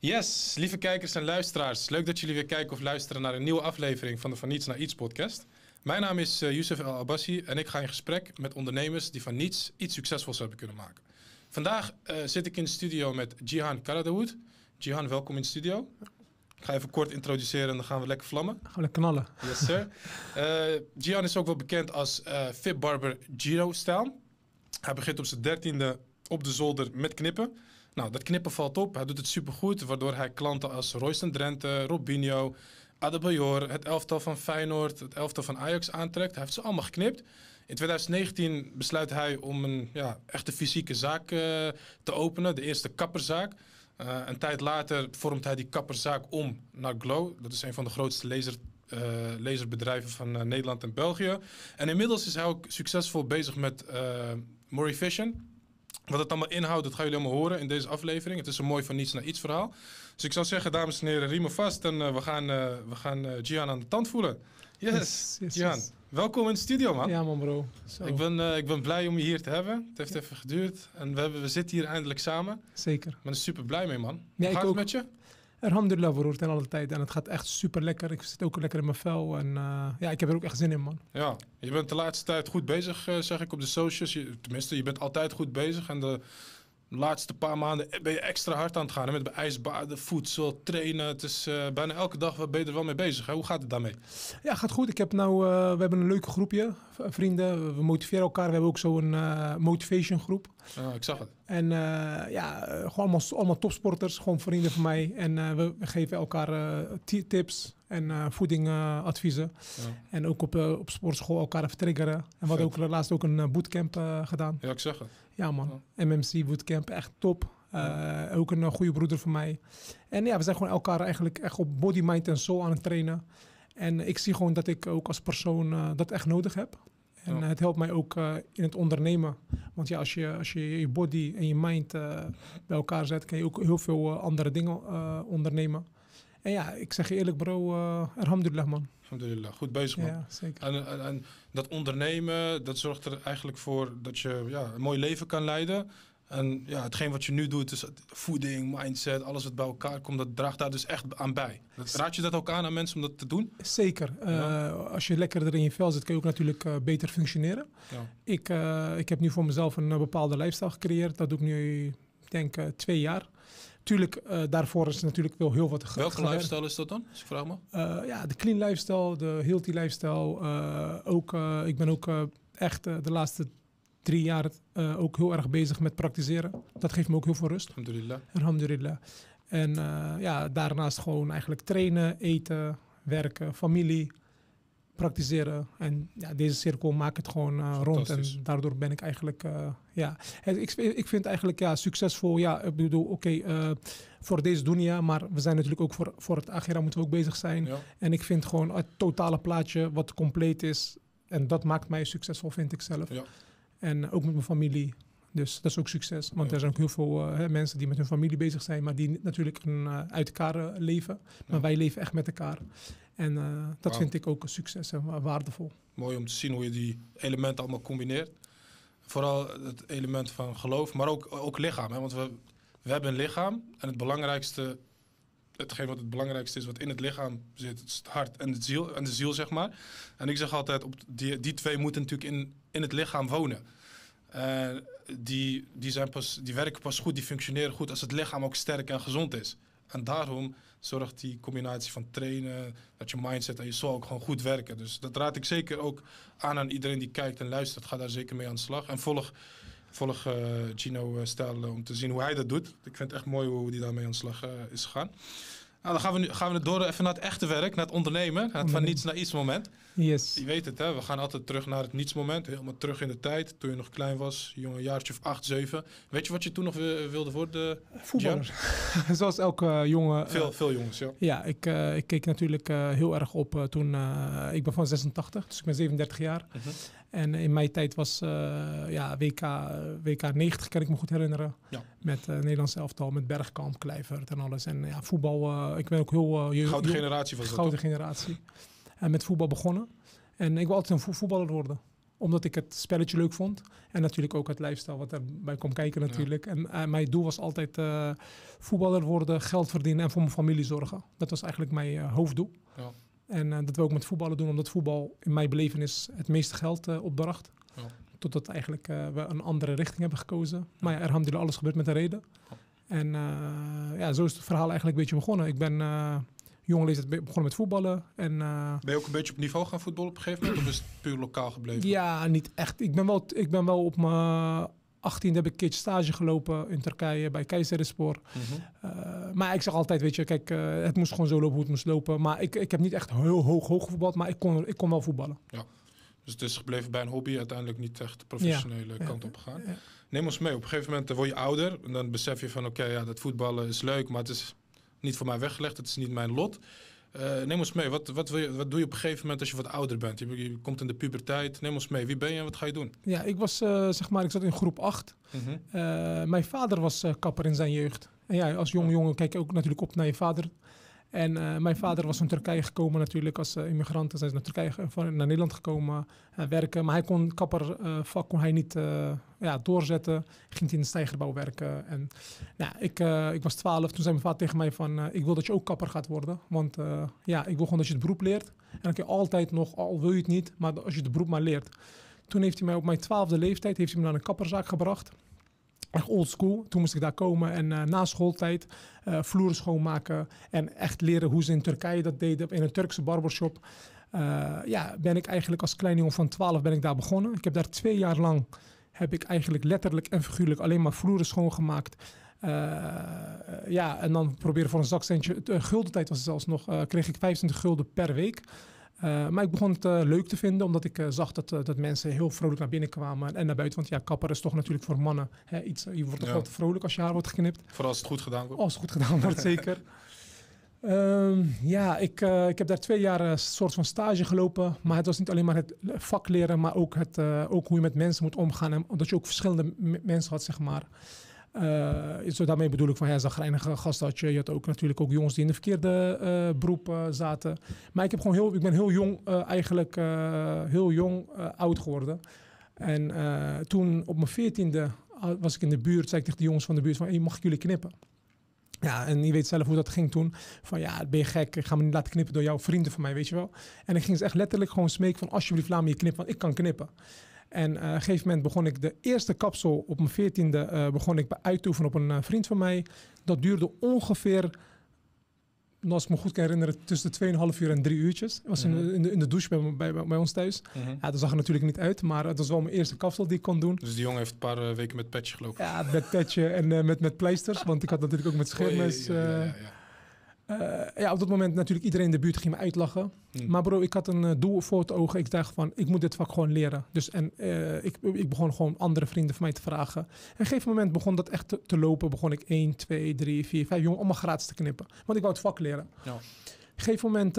Yes, lieve kijkers en luisteraars. Leuk dat jullie weer kijken of luisteren naar een nieuwe aflevering van de Van Niets naar Iets podcast. Mijn naam is Youssef El Abbassi en ik ga in gesprek met ondernemers die van niets iets succesvols hebben kunnen maken. Vandaag zit ik in de studio met Jihan Karadewood. Jihan, welkom in de studio. Ik ga even kort introduceren en dan gaan we lekker vlammen. Gaan we lekker knallen. Yes, sir. Jihan is ook wel bekend als Fit Barber Giro-stijl. Hij begint op zijn 13e op de zolder met knippen. Nou, dat knippen valt op. Hij doet het supergoed, waardoor hij klanten als Royston Drenthe, Robinho, Adebayor, het elftal van Feyenoord, het elftal van Ajax aantrekt. Hij heeft ze allemaal geknipt. In 2019 besluit hij om een echte fysieke zaak te openen, de eerste kapperzaak. Een tijd later vormt hij die kapperzaak om naar Glow. Dat is een van de grootste laserbedrijven van Nederland en België. En inmiddels is hij ook succesvol bezig met Mori Vision. Wat het allemaal inhoudt, dat gaan jullie allemaal horen in deze aflevering. Het is een mooi van niets naar iets verhaal. Dus ik zou zeggen, dames en heren, riemen vast en we gaan Jihan aan de tand voelen. Yes. Jihan, welkom in de studio, man. Ja, man, bro. Zo. Ik ben blij om je hier te hebben. Het heeft even geduurd en we zitten hier eindelijk samen. Zeker. Ik ben er super blij mee, man. Ja, Hoe gaat het met je? Alhamdulillah, broer, ten alle tijd. En het gaat echt super lekker. Ik zit ook lekker in mijn vel. En ik heb er ook echt zin in, man. Ja, je bent de laatste tijd goed bezig, zeg ik op de socials. Tenminste, je bent altijd goed bezig. En de laatste paar maanden ben je extra hard aan het gaan. Met ijsbaden, voedsel, trainen. Het is bijna elke dag ben je er wel mee bezig. Hè? Hoe gaat het daarmee? Ja, gaat goed. We hebben een leuke groepje, vrienden. We motiveren elkaar. We hebben ook zo'n motivation groep. Ja, ik zag het. En gewoon allemaal topsporters, gewoon vrienden van mij. En we geven elkaar tips en voedingadviezen. Ja. En ook op sportschool elkaar even triggeren. En we hadden ook laatst ook een bootcamp gedaan. Ja, ik zag het. Ja, man. Ja. MMC bootcamp, echt top. Ook een goede broeder van mij. En ja, we zijn gewoon elkaar eigenlijk echt op body, mind en soul aan het trainen. En ik zie gewoon dat ik ook als persoon dat echt nodig heb. En het helpt mij ook in het ondernemen. Want ja, als je je body en je mind bij elkaar zet, kan je ook heel veel andere dingen ondernemen. En ja, ik zeg je eerlijk, bro, alhamdulillah, man. Alhamdulillah, goed bezig, man. Ja, zeker. En dat ondernemen, dat zorgt er eigenlijk voor dat je een mooi leven kan leiden. En ja, hetgeen wat je nu doet, is voeding, mindset, alles wat bij elkaar komt, dat draagt daar dus echt aan bij. Raad je dat ook aan mensen om dat te doen? Zeker. Als je lekkerder in je vel zit, kun je ook natuurlijk beter functioneren. Ja. Ik heb nu voor mezelf een bepaalde lifestyle gecreëerd. Dat doe ik nu, ik denk, 2 jaar. Tuurlijk, daarvoor is natuurlijk wel heel wat. Welke lifestyle is dat dan, als ik vraag me? De clean lifestyle, de healthy lifestyle. Ik ben ook echt de laatste 3 jaar ook heel erg bezig met praktiseren. Dat geeft me ook heel veel rust. Alhamdulillah. Alhamdulillah. En daarnaast gewoon eigenlijk trainen, eten, werken, familie, praktiseren. En ja, deze cirkel maakt het gewoon rond. En daardoor ben ik eigenlijk, ik vind eigenlijk succesvol. Ja, ik bedoel, voor deze dunia, maar we zijn natuurlijk ook voor het akhira moeten we ook bezig zijn. Ja. En ik vind gewoon het totale plaatje wat compleet is. En dat maakt mij succesvol, vind ik zelf. Ja. En ook met mijn familie. Dus dat is ook succes. Want er zijn ook heel veel mensen die met hun familie bezig zijn, maar die natuurlijk uit elkaar leven. Maar wij leven echt met elkaar. En dat vind ik ook een succes en waardevol. Mooi om te zien hoe je die elementen allemaal combineert. Vooral het element van geloof, maar ook lichaam. Hè? Want we hebben een lichaam en hetgeen wat het belangrijkste is wat in het lichaam zit, is het hart en de ziel, zeg maar. En ik zeg altijd, die twee moeten natuurlijk in het lichaam wonen. Die werken pas goed, die functioneren goed als het lichaam ook sterk en gezond is. En daarom zorgt die combinatie van trainen, dat je mindset en je soul ook gewoon goed werken. Dus dat raad ik zeker ook aan iedereen die kijkt en luistert. Ga daar zeker mee aan de slag. En volg Gino-stijl om te zien hoe hij dat doet. Ik vind het echt mooi hoe hij daarmee aan de slag is gegaan. Nou, dan gaan we door even naar het echte werk, naar het ondernemen. Naar het van niets naar iets moment. Yes. Je weet het, hè? We gaan altijd terug naar het niets moment. Helemaal terug in de tijd, toen je nog klein was. Een jaartje of 8, 7. Weet je wat je toen nog wilde worden? Voetballer. Zoals elke jongen. Veel jongens, ja. Ja, ik keek natuurlijk heel erg op toen... ik ben van 86, dus ik ben 37 jaar. Uh-huh. En in mijn tijd was WK 90, kan ik me goed herinneren. Ja. Met Nederlands elftal, met Bergkamp, Kluivert en alles. En ja, voetbal... ik ben ook heel... Gouden generatie was dat, Gouden generatie. En met voetbal begonnen. En ik wil altijd een voetballer worden. Omdat ik het spelletje leuk vond. En natuurlijk ook het lifestyle wat erbij komt kijken natuurlijk. Ja. En mijn doel was altijd voetballer worden, geld verdienen en voor mijn familie zorgen. Dat was eigenlijk mijn hoofddoel. Ja. En dat wil ik met voetballen doen, omdat voetbal in mijn belevenis het meeste geld opbracht. Ja. Totdat eigenlijk we een andere richting hebben gekozen. Maar ja, alhamdulillah, alles gebeurt met een reden. Ja. En zo is het verhaal eigenlijk een beetje begonnen. Ik ben jonge leeftijd begonnen met voetballen. En, ben je ook een beetje op niveau gaan voetballen op een gegeven moment? Of is het puur lokaal gebleven? Ja, niet echt. Ik ben wel op mijn 18 heb ik een keertje stage gelopen in Turkije bij Kayserispor. Maar ik zeg altijd, weet je, kijk, het moest gewoon zo lopen hoe het moest lopen. Maar ik heb niet echt heel hoog gevoetbald, maar ik kon wel voetballen. Ja. Dus het is gebleven bij een hobby, uiteindelijk niet echt de professionele kant op gegaan. Ja. Neem ons mee, op een gegeven moment word je ouder en dan besef je van oké, dat voetballen is leuk, maar het is niet voor mij weggelegd, het is niet mijn lot. Neem ons mee, wat doe je op een gegeven moment als je wat ouder bent? Je komt in de puberteit, neem ons mee, wie ben je en wat ga je doen? Ja, ik was, ik zat in groep 8. Mijn vader was kapper in zijn jeugd. En ja, als jonge jongen kijk je ook natuurlijk op naar je vader. En mijn vader was van Turkije gekomen natuurlijk als immigrant. Hij is naar Turkije, naar Nederland gekomen werken. Maar hij kon kappervak kon hij niet doorzetten. Ging in de stijgerbouw werken. En ik was 12. Toen zei mijn vader tegen mij van ik wil dat je ook kapper gaat worden. Want ik wil gewoon dat je het beroep leert. En dan kun je altijd nog, al wil je het niet, maar als je het beroep maar leert. Toen heeft hij mij op mijn 12e leeftijd naar een kapperzaak gebracht. Echt old school. Toen moest ik daar komen en na schooltijd vloeren schoonmaken en echt leren hoe ze in Turkije dat deden in een Turkse barbershop. Ben ik eigenlijk als klein jongen van 12 ben ik daar begonnen. Ik heb daar 2 jaar lang heb ik eigenlijk letterlijk en figuurlijk alleen maar vloeren schoongemaakt. En dan proberen voor een zakcentje. Guldentijd was het zelfs nog. Kreeg ik 25 gulden per week. Maar ik begon het leuk te vinden, omdat ik zag dat mensen heel vrolijk naar binnen kwamen en naar buiten. Want ja, kapper is toch natuurlijk voor mannen iets. Je wordt toch wel te vrolijk als je haar wordt geknipt. Vooral als het goed gedaan wordt. Als het goed gedaan wordt, zeker. Ik heb daar 2 jaar een soort van stage gelopen. Maar het was niet alleen maar het vak leren, maar ook hoe je met mensen moet omgaan. En dat je ook verschillende mensen had, zeg maar. Daarmee bedoel ik van zagrijnige gasten had je. Je had ook natuurlijk ook jongens die in de verkeerde beroep zaten. Maar ik ben heel jong oud geworden. En toen op mijn 14e was ik in de buurt, zei ik tegen de jongens van de buurt van hey, mag ik jullie knippen? Ja, en je weet zelf hoe dat ging toen. Van ben je gek, ik ga me niet laten knippen door jouw vrienden van mij, weet je wel. En ik ging ze echt letterlijk gewoon smeken van alsjeblieft laat me je knippen, want ik kan knippen. En op een gegeven moment begon ik de eerste kapsel op mijn 14e begon ik uit te oefenen op een vriend van mij. Dat duurde ongeveer, als ik me goed kan herinneren, tussen de 2,5 uur en 3 uurtjes. Het was in de douche bij ons thuis. Ja, dat zag er natuurlijk niet uit, maar het was wel mijn eerste kapsel die ik kon doen. Dus die jongen heeft een paar weken met petje gelopen? Ja, met petje en met pleisters, want ik had natuurlijk ook met schermes. Op dat moment natuurlijk iedereen in de buurt ging me uitlachen. Maar bro, ik had een doel voor het ogen. Ik dacht van, ik moet dit vak gewoon leren. Dus ik begon gewoon andere vrienden van mij te vragen. En op een gegeven moment begon dat echt te lopen. Begon ik 1, 2, 3, 4, 5 jongen allemaal gratis te knippen. Want ik wou het vak leren. Ja. Op een gegeven moment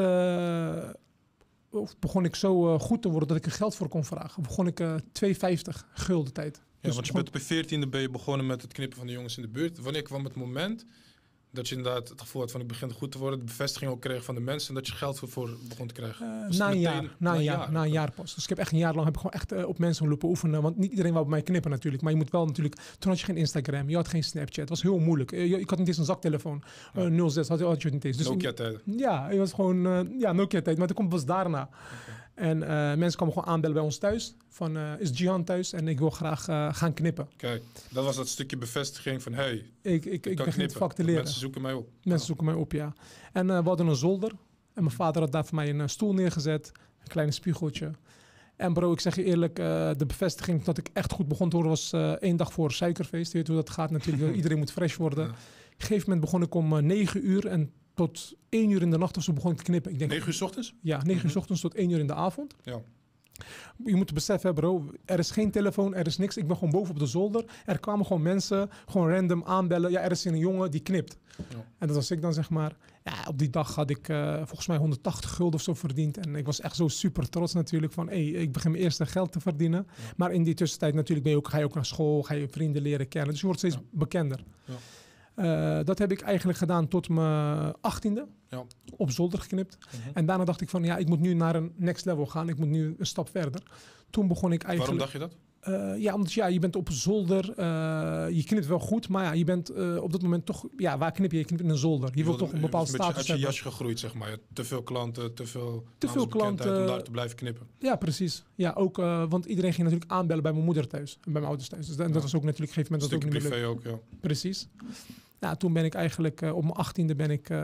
begon ik zo goed te worden dat ik er geld voor kon vragen. Begon ik 2,50 gulden tijd. Ja, dus want je bent op je 14e ben je begonnen met het knippen van de jongens in de buurt. Wanneer kwam het moment dat je inderdaad het gevoel had van ik begin goed te worden, de bevestiging ook kreeg van de mensen en dat je geld voor begon te krijgen? Na een jaar pas. Dus ik heb echt een jaar lang gewoon echt op mensen lopen oefenen, want niet iedereen wou bij mij knippen natuurlijk, maar je moet wel natuurlijk, toen had je geen Instagram, je had geen Snapchat, het was heel moeilijk. Ik had niet eens een zaktelefoon, 06 had je het niet eens. Dus Nokia-tijd. Ja, het was gewoon Nokia-tijd, maar dat komt pas daarna. Okay. En mensen kwamen gewoon aanbellen bij ons thuis. Van, is Gian thuis? En ik wil graag gaan knippen. Kijk, dat was dat stukje bevestiging van... hey, ik begin het vak te leren. Mensen zoeken mij op. Mensen zoeken mij op, ja. En we hadden een zolder. En mijn vader had daar voor mij een stoel neergezet. Een klein spiegeltje. En bro, ik zeg je eerlijk... de bevestiging dat ik echt goed begon te horen... was 1 dag voor suikerfeest. Je weet hoe dat gaat natuurlijk. Iedereen moet fresh worden. Ja. Op een gegeven moment begon ik om 9 uur... en tot 1 uur in de nacht of zo begon ik te knippen. Ik denk, 9 uur 's ochtends? Ja, 9 uur 's ochtends tot 1 uur in de avond. Ja. Je moet beseffen, bro, er is geen telefoon, er is niks. Ik ben gewoon boven op de zolder. Er kwamen gewoon mensen, gewoon random aanbellen. Ja, er is een jongen die knipt. Ja. En dat was ik dan, zeg maar. Ja, op die dag had ik volgens mij 180 gulden of zo verdiend. En ik was echt zo super trots natuurlijk van... ik begin mijn eerste geld te verdienen. Ja. Maar in die tussentijd natuurlijk ga je ook naar school, ga je vrienden leren kennen. Dus je wordt steeds bekender. Ja. Dat heb ik eigenlijk gedaan tot mijn 18e. Ja. Op zolder geknipt. En daarna dacht ik van, ik moet nu naar een next level gaan. Ik moet nu een stap verder. Toen begon ik eigenlijk... Waarom dacht je dat? Omdat je bent op zolder, je knipt wel goed, maar je bent op dat moment toch, waar knip je? Je knipt in een zolder. Je wilt toch een bepaalde status hebben. Uit je jasje gegroeid, zeg maar. Te veel klanten, te veel klanten om daar te blijven knippen. Ja, precies. Ja, ook, want iedereen ging natuurlijk aanbellen bij mijn moeder thuis en bij mijn ouders thuis. Dus dat was ook natuurlijk op een gegeven moment dat ook niet meer leuk. Ook, ja. Precies. Nou, toen ben ik eigenlijk, op mijn 18e ben ik...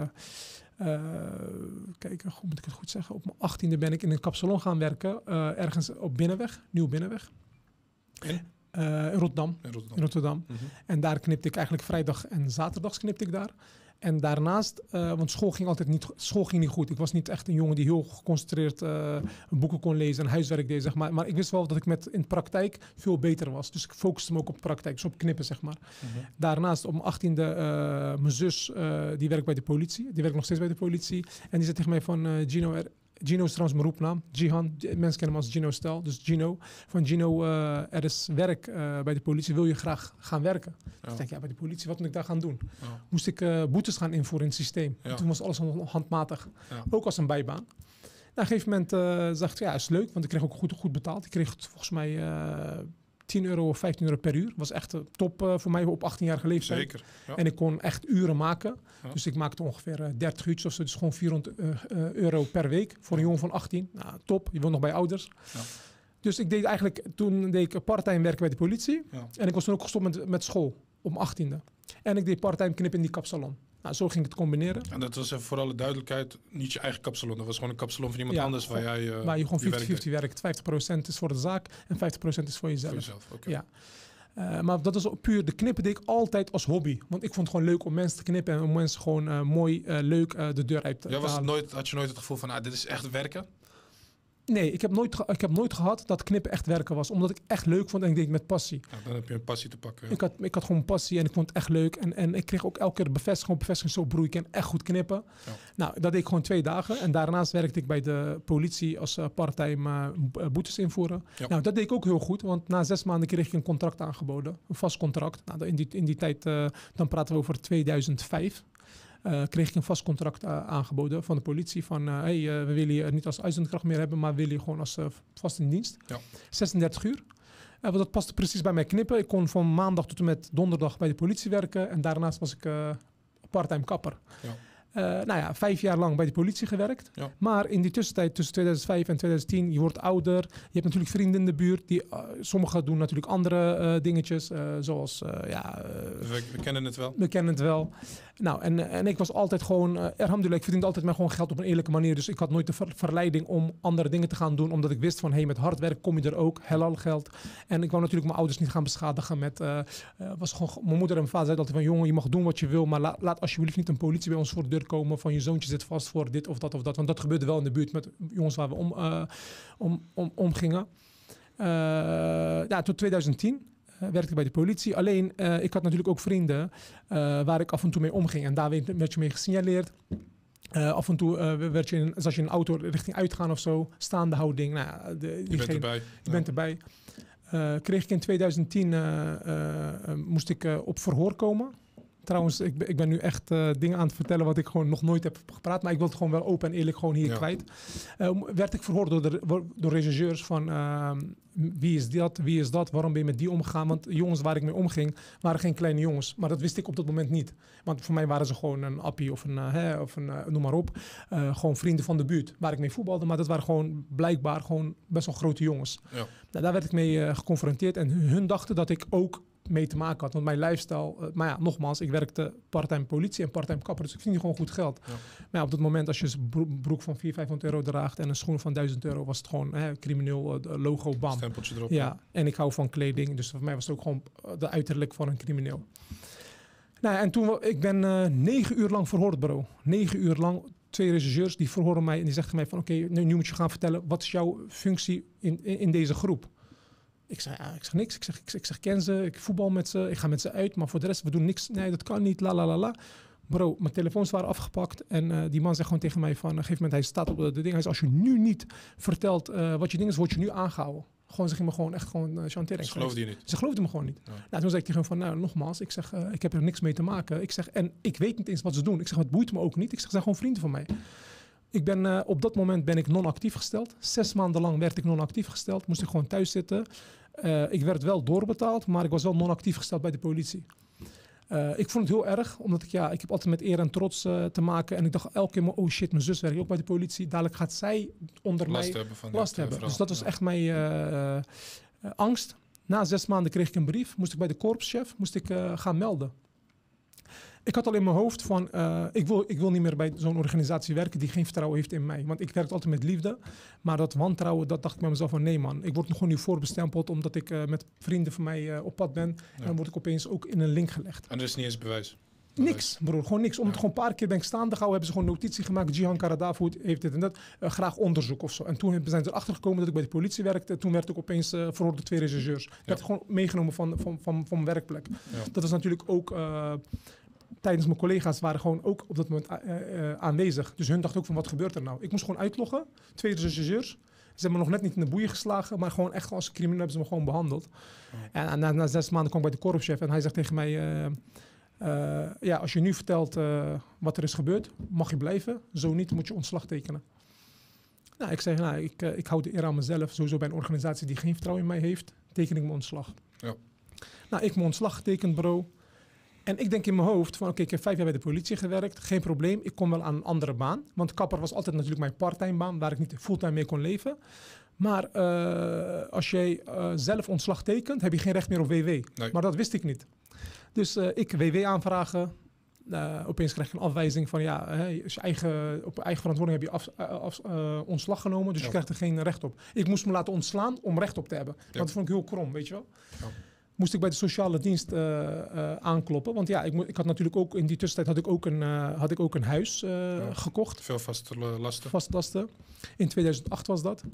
hoe moet ik het goed zeggen? Op mijn 18e ben ik in een kapsalon gaan werken, ergens op Binnenweg, Nieuw Binnenweg. In Rotterdam. In Rotterdam. En daar knipte ik eigenlijk vrijdag en zaterdags knipte ik daar. En daarnaast, want school ging niet goed. Ik was niet echt een jongen die heel geconcentreerd boeken kon lezen en huiswerk deed, zeg maar. Maar ik wist wel dat ik in praktijk veel beter was. Dus ik focuste me ook op praktijk, dus op knippen, zeg maar. Daarnaast op mijn 18e, mijn zus, die werkt bij de politie. Die werkt nog steeds bij de politie. En die zei tegen mij van, Gino is trouwens mijn roepnaam. Jihan, mensen kennen hem als Gino Stel. Dus Gino, van Gino, er is werk bij de politie. Wil je graag gaan werken? Ja. Ik denk, bij de politie, wat moet ik daar gaan doen? Ja. Moest ik boetes gaan invoeren in het systeem. Ja. Toen was alles handmatig. Ja. Ook als een bijbaan. Na een gegeven moment dacht ik, is leuk, want ik kreeg ook goed betaald. Ik kreeg volgens mij 10 euro of 15 euro per uur. Was echt top voor mij op 18-jarige leeftijd. Zeker. Ja. En ik kon echt uren maken. Ja. Dus ik maakte ongeveer 30 uurtjes of zo. Dus gewoon 400 euro per week voor een jongen van 18. Nou, top. Je woont nog bij ouders. Ja. Dus ik deed toen deed ik part-time werken bij de politie. Ja. En ik was toen ook gestopt met school op mijn 18e. En ik deed part-time knippen in die kapsalon. Nou, zo ging ik het combineren. En dat was voor alle duidelijkheid niet je eigen kapsalon. Dat was gewoon een kapsalon van iemand anders waar jij waar je gewoon 50-50 werkt. 50% is voor de zaak en 50% is voor jezelf. Okay. Ja. Maar dat is puur, de knippen deed ik altijd als hobby. Want ik vond het gewoon leuk om mensen te knippen en om mensen gewoon mooi, leuk de deur uit te halen. Had je nooit het gevoel van, dit is echt werken? Nee, ik heb nooit gehad dat knippen echt werken was. Omdat ik echt leuk vond en ik deed het met passie. Ja, dan heb je een passie te pakken. Ja. Ik had gewoon passie en ik vond het echt leuk. En ik kreeg ook elke keer bevestiging. Zo, broer, ik kan echt goed knippen. Ja. Nou, dat deed ik gewoon 2 dagen. En daarnaast werkte ik bij de politie als parttime boetes invoeren. Ja. Nou, dat deed ik ook heel goed. Want na 6 maanden kreeg ik een contract aangeboden. Een vast contract. Nou, in die tijd, dan praten we over 2005. Kreeg ik een vast contract aangeboden van de politie. Van, we willen je niet als uitzendkracht meer hebben, maar willen je gewoon als vast in dienst. Ja. 36 uur. Want dat paste precies bij mij knippen. Ik kon van maandag tot en met donderdag bij de politie werken. En daarnaast was ik parttime kapper. Ja. 5 jaar lang bij de politie gewerkt. Ja. Maar in die tussentijd, tussen 2005 en 2010, je wordt ouder. Je hebt natuurlijk vrienden in de buurt. Sommigen doen natuurlijk andere dingetjes. Zoals, we kennen het wel. We kennen het wel. Nou, en ik was altijd gewoon, alhamdulillah, ik verdiende altijd maar gewoon geld op een eerlijke manier. Dus ik had nooit de verleiding om andere dingen te gaan doen. Omdat ik wist van, met hard werk kom je er ook. Halal geld. En ik wou natuurlijk mijn ouders niet gaan beschadigen met... was gewoon, mijn moeder en mijn vader zeiden altijd van, jongen, je mag doen wat je wil. Maar laat alsjeblieft niet een politie bij ons voor de deur komen van je zoontje zit vast voor dit of dat of dat. Want dat gebeurde wel in de buurt met jongens waar we omgingen. Tot 2010 werkte ik bij de politie. Alleen, ik had natuurlijk ook vrienden waar ik af en toe mee omging. En daar werd je mee gesignaleerd. Af en toe zat je in een auto richting uitgaan of zo. Staande houding. Nou, je bent erbij. Je bent erbij. Kreeg ik in 2010, moest ik op verhoor komen. Trouwens, ik ben nu echt dingen aan het vertellen wat ik gewoon nog nooit heb gepraat. Maar ik wil het gewoon wel open en eerlijk gewoon hier kwijt. Werd ik verhoord door rechercheurs van wie is dat, waarom ben je met die omgegaan? Want de jongens waar ik mee omging waren geen kleine jongens. Maar dat wist ik op dat moment niet. Want voor mij waren ze gewoon een appie of een noem maar op. Gewoon vrienden van de buurt waar ik mee voetbalde. Maar dat waren gewoon blijkbaar gewoon best wel grote jongens. Ja. Nou, daar werd ik mee geconfronteerd. En hun dachten dat ik ook mee te maken had. Want mijn lifestyle... nogmaals, ik werkte part-time politie en part-time kapper. Dus ik verdiende gewoon goed geld. Ja. Maar op dat moment, als je een broek van 400-500 euro draagt en een schoen van 1000 euro, was het gewoon crimineel logo, bam. Stempeltje erop. Ja, en ik hou van kleding. Dus voor mij was het ook gewoon de uiterlijk van een crimineel. Nou, en toen... Ik ben 9 uur lang verhoord, bro. 9 uur lang. 2 rechercheurs die verhoren mij en die zeggen mij van... Oké, nu moet je gaan vertellen, wat is jouw functie in deze groep? Ik zeg niks. Ik zeg ken ze, ik voetbal met ze, ik ga met ze uit. Maar voor de rest, we doen niks. Nee, dat kan niet, la. Bro, mijn telefoons waren afgepakt. En die man zegt gewoon tegen mij van... Op een gegeven moment, hij staat op de ding. Hij zegt, als je nu niet vertelt wat je ding is, word je nu aangehouden. Gewoon, ze ging me gewoon echt chanteren. Ze geloofde je niet? Ze geloofde me gewoon niet. Ja. Nou, toen zei ik tegen hem van, nou, nogmaals, ik zeg, ik heb er niks mee te maken. Ik zeg, en ik weet niet eens wat ze doen. Ik zeg, het boeit me ook niet. Ik zeg, ze zijn gewoon vrienden van mij. Ik ben, op dat moment ben ik non-actief gesteld. 6 maanden lang werd ik non-actief gesteld. Moest ik gewoon thuis zitten. Ik werd wel doorbetaald, maar ik was wel non-actief gesteld bij de politie. Ik vond het heel erg, omdat ik heb altijd met eer en trots te maken. En ik dacht elke keer, oh shit, mijn zus werkt ook bij de politie. Dadelijk gaat zij onder last mij hebben van last hebben. Dus dat was echt mijn angst. Na 6 maanden kreeg ik een brief. Moest ik bij de korpschef gaan melden. Ik had al in mijn hoofd van, ik wil niet meer bij zo'n organisatie werken die geen vertrouwen heeft in mij. Want ik werk altijd met liefde. Maar dat wantrouwen, dat dacht ik bij mezelf van, nee man. Ik word gewoon nu voorbestempeld omdat ik met vrienden van mij op pad ben. Ja. En dan word ik opeens ook in een link gelegd. En er is niet eens bewijs? Niks, broer. Gewoon niks. Omdat gewoon een paar keer ben ik staande gehouden, hebben ze gewoon notitie gemaakt. Jihan Karadavoet heeft dit en dat. Graag onderzoek of zo. En toen zijn ze erachter gekomen dat ik bij de politie werkte. Toen werd ik opeens veroordeeld door 2 rechercheurs. Ik werd gewoon meegenomen van mijn werkplek. Ja. Dat was natuurlijk ook... tijdens mijn collega's waren gewoon ook op dat moment aanwezig. Dus hun dachten ook van, wat gebeurt er nou? Ik moest gewoon uitloggen. 2 rechercheurs. Ze hebben me nog net niet in de boeien geslagen, maar gewoon echt als crimineel hebben ze me gewoon behandeld. Oh. En na 6 maanden kwam ik bij de korpschef en hij zegt tegen mij... als je nu vertelt wat er is gebeurd, mag je blijven. Zo niet, moet je ontslag tekenen. Nou, ik zeg, ik hou de eer aan mezelf. Sowieso bij een organisatie die geen vertrouwen in mij heeft, teken ik mijn ontslag. Ja. Nou, ik mijn ontslag getekend, bro. En ik denk in mijn hoofd van, oké, ik heb 5 jaar bij de politie gewerkt. Geen probleem, ik kom wel aan een andere baan. Want kapper was altijd natuurlijk mijn parttime baan, waar ik niet fulltime mee kon leven. Maar als jij zelf ontslag tekent, heb je geen recht meer op WW. Nee. Maar dat wist ik niet. Dus ik WW aanvragen. Opeens krijg je een afwijzing van op eigen verantwoording heb je ontslag genomen. Dus je krijgt er geen recht op. Ik moest me laten ontslaan om recht op te hebben. Want dat vond ik heel krom, weet je wel. Ja. Moest ik bij de sociale dienst aankloppen. Want ik had natuurlijk ook in die tussentijd had ik ook een huis gekocht. Veel vaste lasten. Vaste lasten. In 2008 was dat.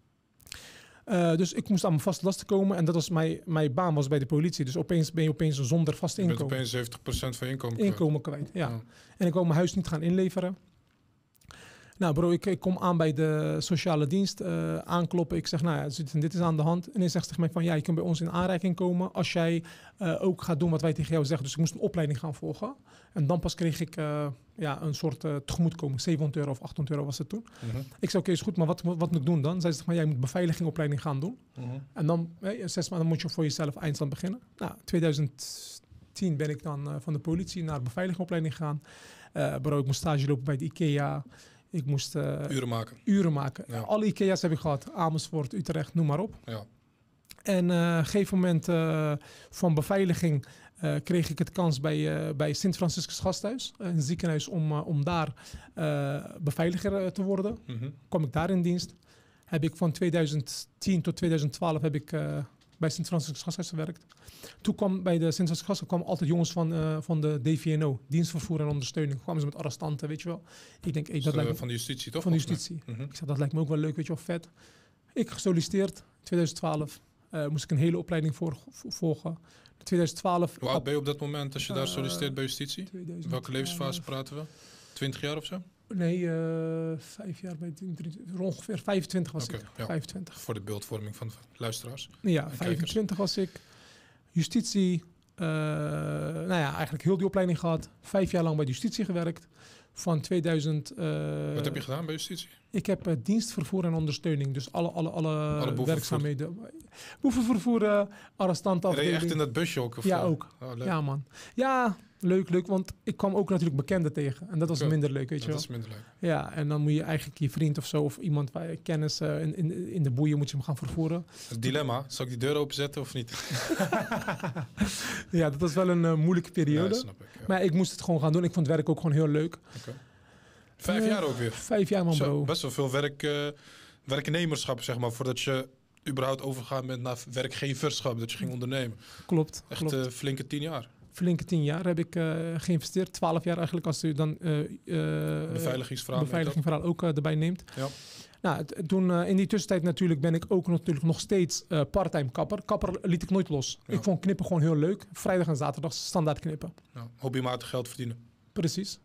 Dus ik moest aan mijn vaste lasten komen. En dat was mijn baan was bij de politie. Dus ben je opeens zonder vast inkomen. Je bent opeens 70% van je inkomen kwijt. Ja. En ik wou mijn huis niet gaan inleveren. Nou bro, ik kom aan bij de sociale dienst, aankloppen. Ik zeg, dit is aan de hand. En hij zegt tegen mij van, je kunt bij ons in aanraking komen als jij ook gaat doen wat wij tegen jou zeggen. Dus ik moest een opleiding gaan volgen. En dan pas kreeg ik een soort tegemoetkoming. €700 of €800 was het toen. Ik zei, oké, is goed, maar wat moet ik doen dan? Zij zegt, jij moet beveiligingopleiding gaan doen. En dan, 6 maanden moet je voor jezelf eindstand beginnen. Nou, 2010 ben ik dan van de politie naar beveiligingopleiding gegaan. Bro, ik moest stage lopen bij de IKEA. Ik moest uren maken. Ja. Alle IKEA's heb ik gehad. Amersfoort, Utrecht, noem maar op. Ja. En op een gegeven moment van beveiliging kreeg ik het kans bij Sint Franciscus Gasthuis. Een ziekenhuis om daar beveiliger te worden. Kwam ik daar in dienst. Heb ik van 2010 tot 2012 heb ik bij Sint Franciscus Gasthuis gewerkt. Toen kwam bij de Sint Franciscus Gasthuis kwamen altijd jongens van de DVNO, dienstvervoer en ondersteuning. Kwamen ze met arrestanten, weet je wel. Ik denk, van de justitie, toch? Van de justitie. Ik zei, dat lijkt me ook wel leuk, weet je wel, vet. Ik gesolliciteerd, 2012 moest ik een hele opleiding volgen. 2012. Hoe oud ben je op dat moment als je daar solliciteert bij justitie? Welke levensfase praten we? 20 jaar of zo? Nee, 5 jaar bij ongeveer 25 was ik. Ja. 25. Voor de beeldvorming van de luisteraars. Ja, 25 was ik. Justitie, eigenlijk heel die opleiding gehad. 5 jaar lang bij de justitie gewerkt. Van 2000... Wat heb je gedaan bij justitie? Ik heb dienstvervoer en ondersteuning. Dus alle werkzaamheden. Boevenvervoer, arrestantenafdeling. Reed je echt in dat busje ook? Of ja, ook. Ja, man. Ja, leuk. Want ik kwam ook natuurlijk bekenden tegen. En dat was minder leuk, weet je wel. Dat is minder leuk. Ja, en dan moet je eigenlijk je vriend of zo... of iemand waar je kennis in de boeien moet je hem gaan vervoeren. Het dilemma, zal ik die deur openzetten of niet? Ja, dat was wel een moeilijke periode. Ja, snap ik, ja. Maar ik moest het gewoon gaan doen. Ik vond het werk ook gewoon heel leuk. Okay. 5 jaar ook weer? 5 jaar, man, bro. Best wel veel werknemerschap, zeg maar, voordat je überhaupt overgaan bent naar werkgeverschap, dat je ging ondernemen. Klopt. Echt flinke 10 jaar. Flinke 10 jaar heb ik geïnvesteerd. 12 jaar eigenlijk, als u dan beveiligingsverhaal ook erbij neemt. Ja. Nou, toen in die tussentijd natuurlijk ben ik ook nog steeds parttime kapper. Kapper liet ik nooit los. Ja. Ik vond knippen gewoon heel leuk. Vrijdag en zaterdag standaard knippen. Ja, hobbymatig geld verdienen. Precies.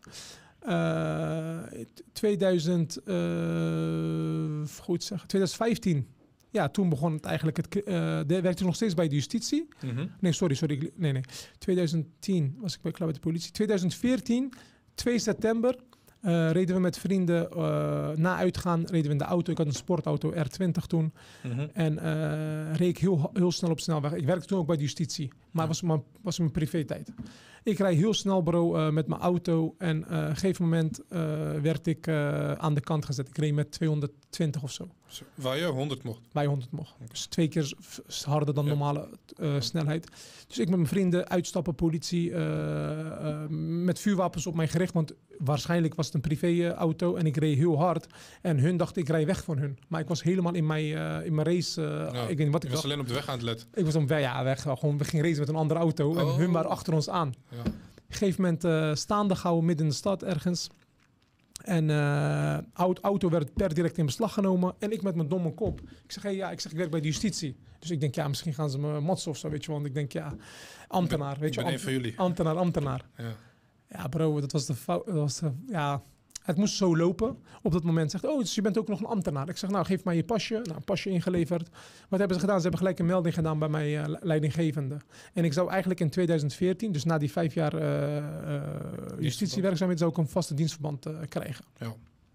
2015 ja, toen begon het eigenlijk... werkte nog steeds bij de justitie. Nee, sorry. Nee. 2010 was ik klaar bij de politie. 2014, 2 september... reden we met vrienden na uitgaan, reden we in de auto. Ik had een sportauto R20 toen. En reed ik heel snel op snelweg. Ik werkte toen ook bij de justitie, maar was mijn privé-tijd. Ik rijd heel snel, bro, met mijn auto. En op een gegeven moment werd ik aan de kant gezet. Ik reed met 220 of zo. Waar je 100 mocht? Waar je 100 mocht. Dus 2 keer harder dan normale snelheid. Dus ik met mijn vrienden uitstappen, politie, met vuurwapens op mij gericht. Want waarschijnlijk was het een privéauto en ik reed heel hard. En hun dachten, ik rijd weg van hun. Maar ik was helemaal in mijn race. Ik weet niet wat ik was alleen op de weg aan het letten. Ik was op weg. Gewoon, we gingen racen met een andere auto. En hun waren achter ons aan. Ja. Op een gegeven moment staande gauw midden in de stad ergens. En auto werd per direct in beslag genomen. En ik met mijn domme kop. Ik zeg, ik werk bij de justitie. Dus ik denk, misschien gaan ze me motsen of zo, weet je wel. Want ik denk, ambtenaar, weet je wel. Ik ben een van jullie. Ambtenaar. Ja, bro, dat was de fout. Het moest zo lopen. Op dat moment zegt, dus je bent ook nog een ambtenaar. Ik zeg, nou, geef mij je pasje. Nou, pasje ingeleverd. Wat hebben ze gedaan? Ze hebben gelijk een melding gedaan bij mijn leidinggevende. En ik zou eigenlijk in 2014, dus na die 5 jaar justitiewerkzaamheid, zou ik een vaste dienstverband krijgen. Ja.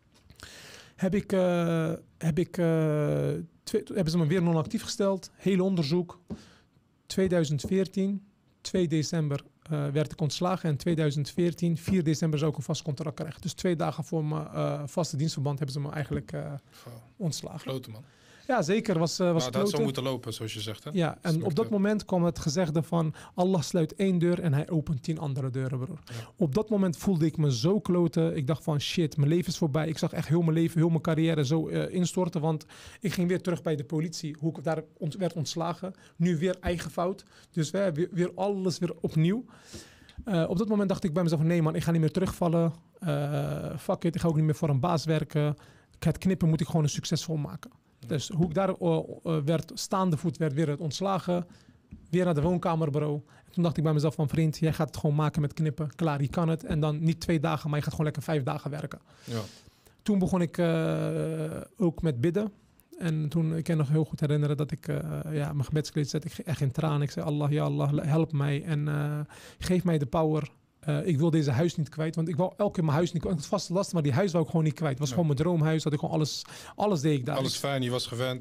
Hebben ze me weer non-actief gesteld. Hele onderzoek. 2014, 2 december werd ik ontslagen. En 2014, 4 december zou ik een vast contract krijgen. Dus 2 dagen voor mijn vaste dienstverband hebben ze me eigenlijk ontslagen. Grote man. Ja, zeker. Was dat had zo moeten lopen, zoals je zegt. Hè? Ja, en op dat moment kwam het gezegde van... Allah sluit 1 deur en hij opent 10 andere deuren, broer. Ja. Op dat moment voelde ik me zo kloten. Ik dacht van shit, mijn leven is voorbij. Ik zag echt heel mijn leven, heel mijn carrière zo instorten. Want ik ging weer terug bij de politie. Hoe ik daar werd ontslagen. Nu weer eigen fout. Dus weer alles weer opnieuw. Op dat moment dacht ik bij mezelf van... Nee man, ik ga niet meer terugvallen. Fuck it, ik ga ook niet meer voor een baas werken. Het knippen moet ik gewoon een succesvol maken. Dus hoe ik daar werd, staande voet werd weer het ontslagen. Weer naar de woonkamerbureau. En toen dacht ik bij mezelf van vriend, jij gaat het gewoon maken met knippen. Klaar, je kan het. En dan niet 2 dagen, maar je gaat gewoon lekker 5 dagen werken. Ja. Toen begon ik ook met bidden. En toen, ik kan nog heel goed herinneren dat ik mijn gebedskleed zette. Ik ging echt in tranen. Ik zei Allah, ja Allah, help mij. En geef mij de power. Ik wil deze huis niet kwijt, want ik wou elke keer mijn huis niet kwijt. Ik had vaste lasten, maar die huis wou ik gewoon niet kwijt. Het was gewoon mijn droomhuis, dat ik gewoon alles deed ik daar. Alles fijn, je was gewend.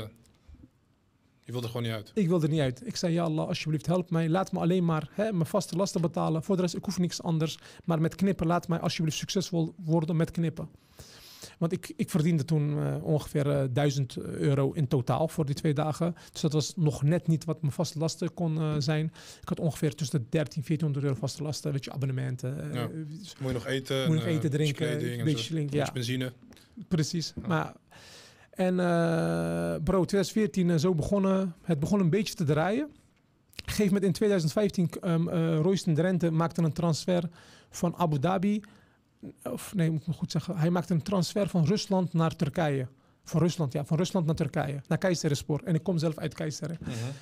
Je wilde er gewoon niet uit. Ik wilde er niet uit. Ik zei, ja Allah, alsjeblieft help mij. Laat me alleen maar mijn vaste lasten betalen. Voor de rest, ik hoef niks anders. Maar met knippen, laat mij alsjeblieft succesvol worden met knippen. Want ik verdiende toen ongeveer €1000 in totaal voor die 2 dagen. Dus dat was nog net niet wat mijn vaste lasten kon zijn. Ik had ongeveer tussen de 1300-1400 euro vaste lasten. Weet je, abonnementen. Moet je nog eten. Moet je nog eten, drinken. Een beetje link, ja. Benzine. Precies. Ja. Maar, en bro, 2014 zo begonnen. Het begon een beetje te draaien. Op een gegeven moment in 2015 Royston Drenthe maakte een transfer van Abu Dhabi. Of nee, moet ik me goed zeggen. Hij maakte een transfer van Rusland naar Turkije. Van Rusland naar Turkije. Naar Kayserispor. En ik kom zelf uit Kayseri.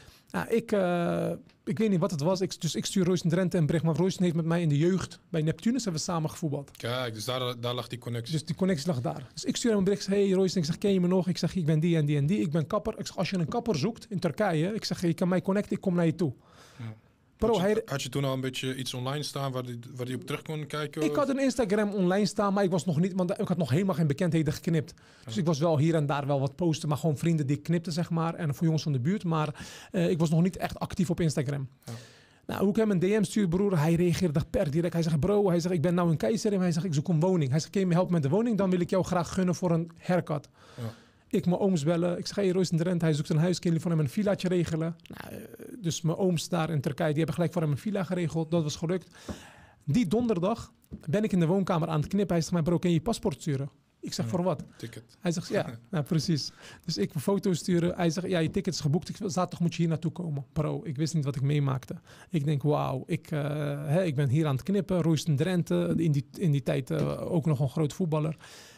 Ik weet niet wat het was. Dus ik stuur Royston Drenthe een bericht. Maar Royston heeft met mij in de jeugd bij Neptunus hebben we samen gevoetbald. Kijk, dus daar lag die connectie. Dus die connectie lag daar. Dus ik stuur hem een bericht. Hey Royston, ik zeg, ken je me nog? Ik zeg, ik ben die en die en die. Ik ben kapper. Ik zeg, als je een kapper zoekt in Turkije. Ik zeg, je kan mij connecten. Ik kom naar je toe. Ja. Bro, had je toen al een beetje iets online staan waar die op terug kon kijken? Ik had een Instagram online staan, maar ik was nog niet, want ik had nog helemaal geen bekendheden geknipt. Dus ik was wel hier en daar wel wat posten, maar gewoon vrienden die knipten, zeg maar. En voor jongens van de buurt, maar ik was nog niet echt actief op Instagram. Ja. Nou, hoe ik hem een DM stuurde, broer, hij reageerde per direct. Hij zegt, bro, ik ben nou in Kayseri. Hij zegt, ik zoek een woning. Hij zegt, kun je me helpen met de woning? Dan wil ik jou graag gunnen voor een haircut. Ja. Ik mijn ooms bellen. Ik zeg, hey, Royston Drenthe, hij zoekt een huis. Kunnen jullie voor hem een villaatje regelen? Nou, dus mijn ooms daar in Turkije, die hebben gelijk voor hem een villa geregeld. Dat was gelukt. Die donderdag ben ik in de woonkamer aan het knippen. Hij zegt, maar bro, kun je je paspoort sturen? Ik zeg, voor wat? Ticket. Hij zegt, ja, nou, precies. Dus ik een foto sturen. Hij zegt, ja, je ticket is geboekt. Zaterdag moet je hier naartoe komen. Bro, ik wist niet wat ik meemaakte. Ik denk, wauw, ik ben hier aan het knippen. Royston Drenthe, in die tijd ook nog een groot voetballer.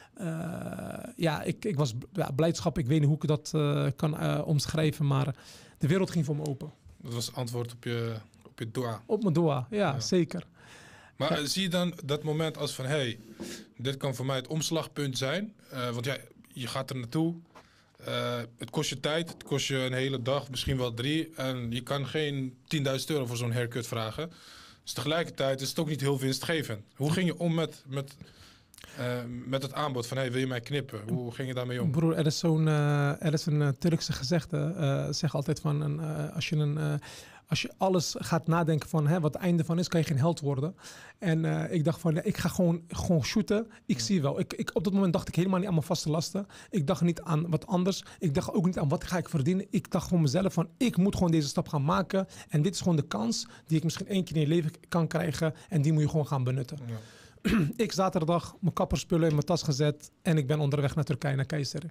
Ik was blijdschap. Ik weet niet hoe ik dat kan omschrijven, maar de wereld ging voor me open. Dat was het antwoord op je dua. Op mijn dua, ja, zeker. Maar zie je dan dat moment als van, hey, dit kan voor mij het omslagpunt zijn? Want ja, je gaat er naartoe. Het kost je tijd, het kost je een hele dag, misschien wel 3. En je kan geen €10.000 voor zo'n haircut vragen. Dus tegelijkertijd is het ook niet heel winstgevend. Hoe ging je om met het aanbod van, hey, wil je mij knippen? Hoe ging je daarmee om? Broer, er is een Turkse gezegde. Zeg altijd van, als je alles gaat nadenken van wat het einde van is, kan je geen held worden. En ik dacht van, ik ga gewoon shooten. Ik zie wel. Op dat moment dacht ik helemaal niet aan mijn vaste lasten. Ik dacht niet aan wat anders. Ik dacht ook niet aan wat ga ik verdienen. Ik dacht voor mezelf van, ik moet gewoon deze stap gaan maken. En dit is gewoon de kans die ik misschien 1 keer in je leven kan krijgen. En die moet je gewoon gaan benutten. Ja. Ik zaterdag mijn kapperspullen in mijn tas gezet en ik ben onderweg naar Turkije, naar Keizer.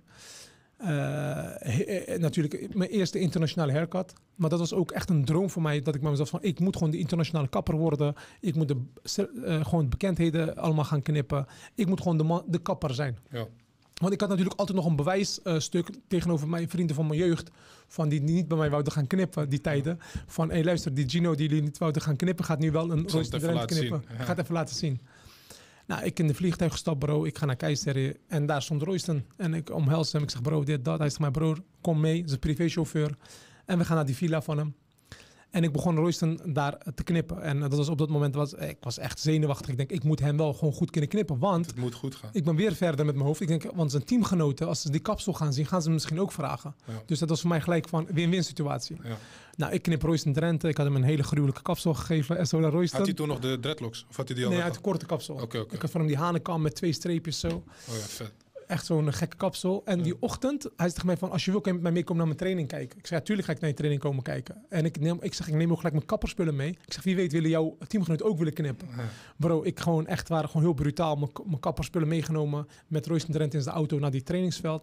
Natuurlijk mijn eerste internationale haircut. Maar dat was ook echt een droom voor mij. Dat ik bij mezelf van, ik moet gewoon de internationale kapper worden. Ik moet gewoon bekendheden allemaal gaan knippen. Ik moet gewoon de kapper zijn. Ja. Want ik had natuurlijk altijd nog een bewijsstuk tegenover mijn vrienden van mijn jeugd. Van die niet bij mij wouden gaan knippen, die tijden. Van, hey, luister, die Gino die jullie niet wouden gaan knippen, gaat nu wel een Royce Drenthe knippen. Ja. Gaat even laten zien. Nou, ik in de vliegtuig gestapt, bro. Ik ga naar Keizer en daar stond Royston. En ik omhels hem. Ik zeg, bro, dit, dat. Hij zegt, mijn broer, kom mee. Zijn privéchauffeur. En we gaan naar die villa van hem. En ik begon Royston daar te knippen. En dat was op dat moment, ik was echt zenuwachtig. Ik denk, ik moet hem wel gewoon goed kunnen knippen. Want het moet goed gaan. Ik ben weer verder met mijn hoofd. Ik denk, want zijn teamgenoten, als ze die kapsel gaan zien, gaan ze hem misschien ook vragen. Ja. Dus dat was voor mij gelijk van win-win situatie. Ja. Nou, ik knip Royston Drenthe. Ik had hem een hele gruwelijke kapsel gegeven. En zo naar Royston. Had hij toen nog de dreadlocks? Of had hij die al? Nee, uit de korte kapsel. Okay. Ik had van hem die hanenkam met 2 streepjes zo. Oh ja, vet. Echt zo'n gekke kapsel. En die ochtend, hij zei tegen mij van, als je wil, kan je met mij meekomen naar mijn training kijken. Ik zei, ja, tuurlijk ga ik naar je training komen kijken. En ik neem ook gelijk mijn kapperspullen mee. Ik zeg, wie weet willen jouw teamgenoot ook willen knippen. Ja. Bro, ik gewoon heel brutaal mijn kapperspullen meegenomen. Met Royston Drenthe in de auto naar die trainingsveld.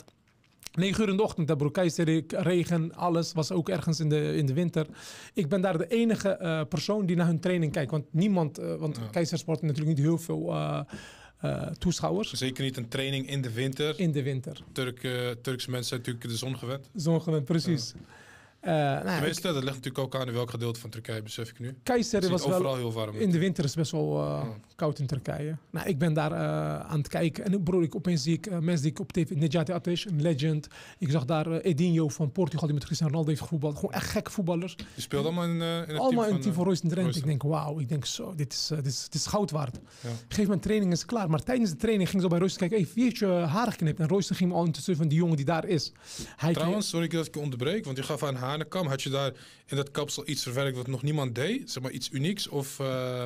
9 uur in de ochtend, dat Keizer, regen, alles. Was ook ergens in de winter. Ik ben daar de enige persoon die naar hun training kijkt. Want niemand, Keizer Sport natuurlijk niet heel veel toeschouwers. Zeker niet een training in de winter. In de winter. Turkse mensen zijn natuurlijk de zon gewend. Zon gewend, precies. Tenminste, dat ligt natuurlijk ook aan in welk gedeelte van Turkije, besef ik nu. Keizer was overal wel heel warm. In de winter is het best wel koud in Turkije. Nou, ik ben daar aan het kijken. En broer, opeens zie ik mensen die ik op tv... Nejati Ateş, een legend. Ik zag daar Edinho van Portugal, die met Cristiano Ronaldo heeft gevoetbald. Gewoon echt gekke voetballers. Die speelden allemaal in het allemaal in het team van Royston Drenthe. Ik denk, wauw. Ik denk, zo, dit is goud waard. Ja. Geef mijn training is klaar. Maar tijdens de training ging zo bij Royston kijken. Hey, wie heeft je haar geknipt? En Royston ging me al intussen van die jongen die daar is. Trouwens, sorry dat ik je onderbreek. Want je gaf aan hanenkam. Had je daar in dat kapsel iets verwerkt wat nog niemand deed? Zeg maar iets unieks? Of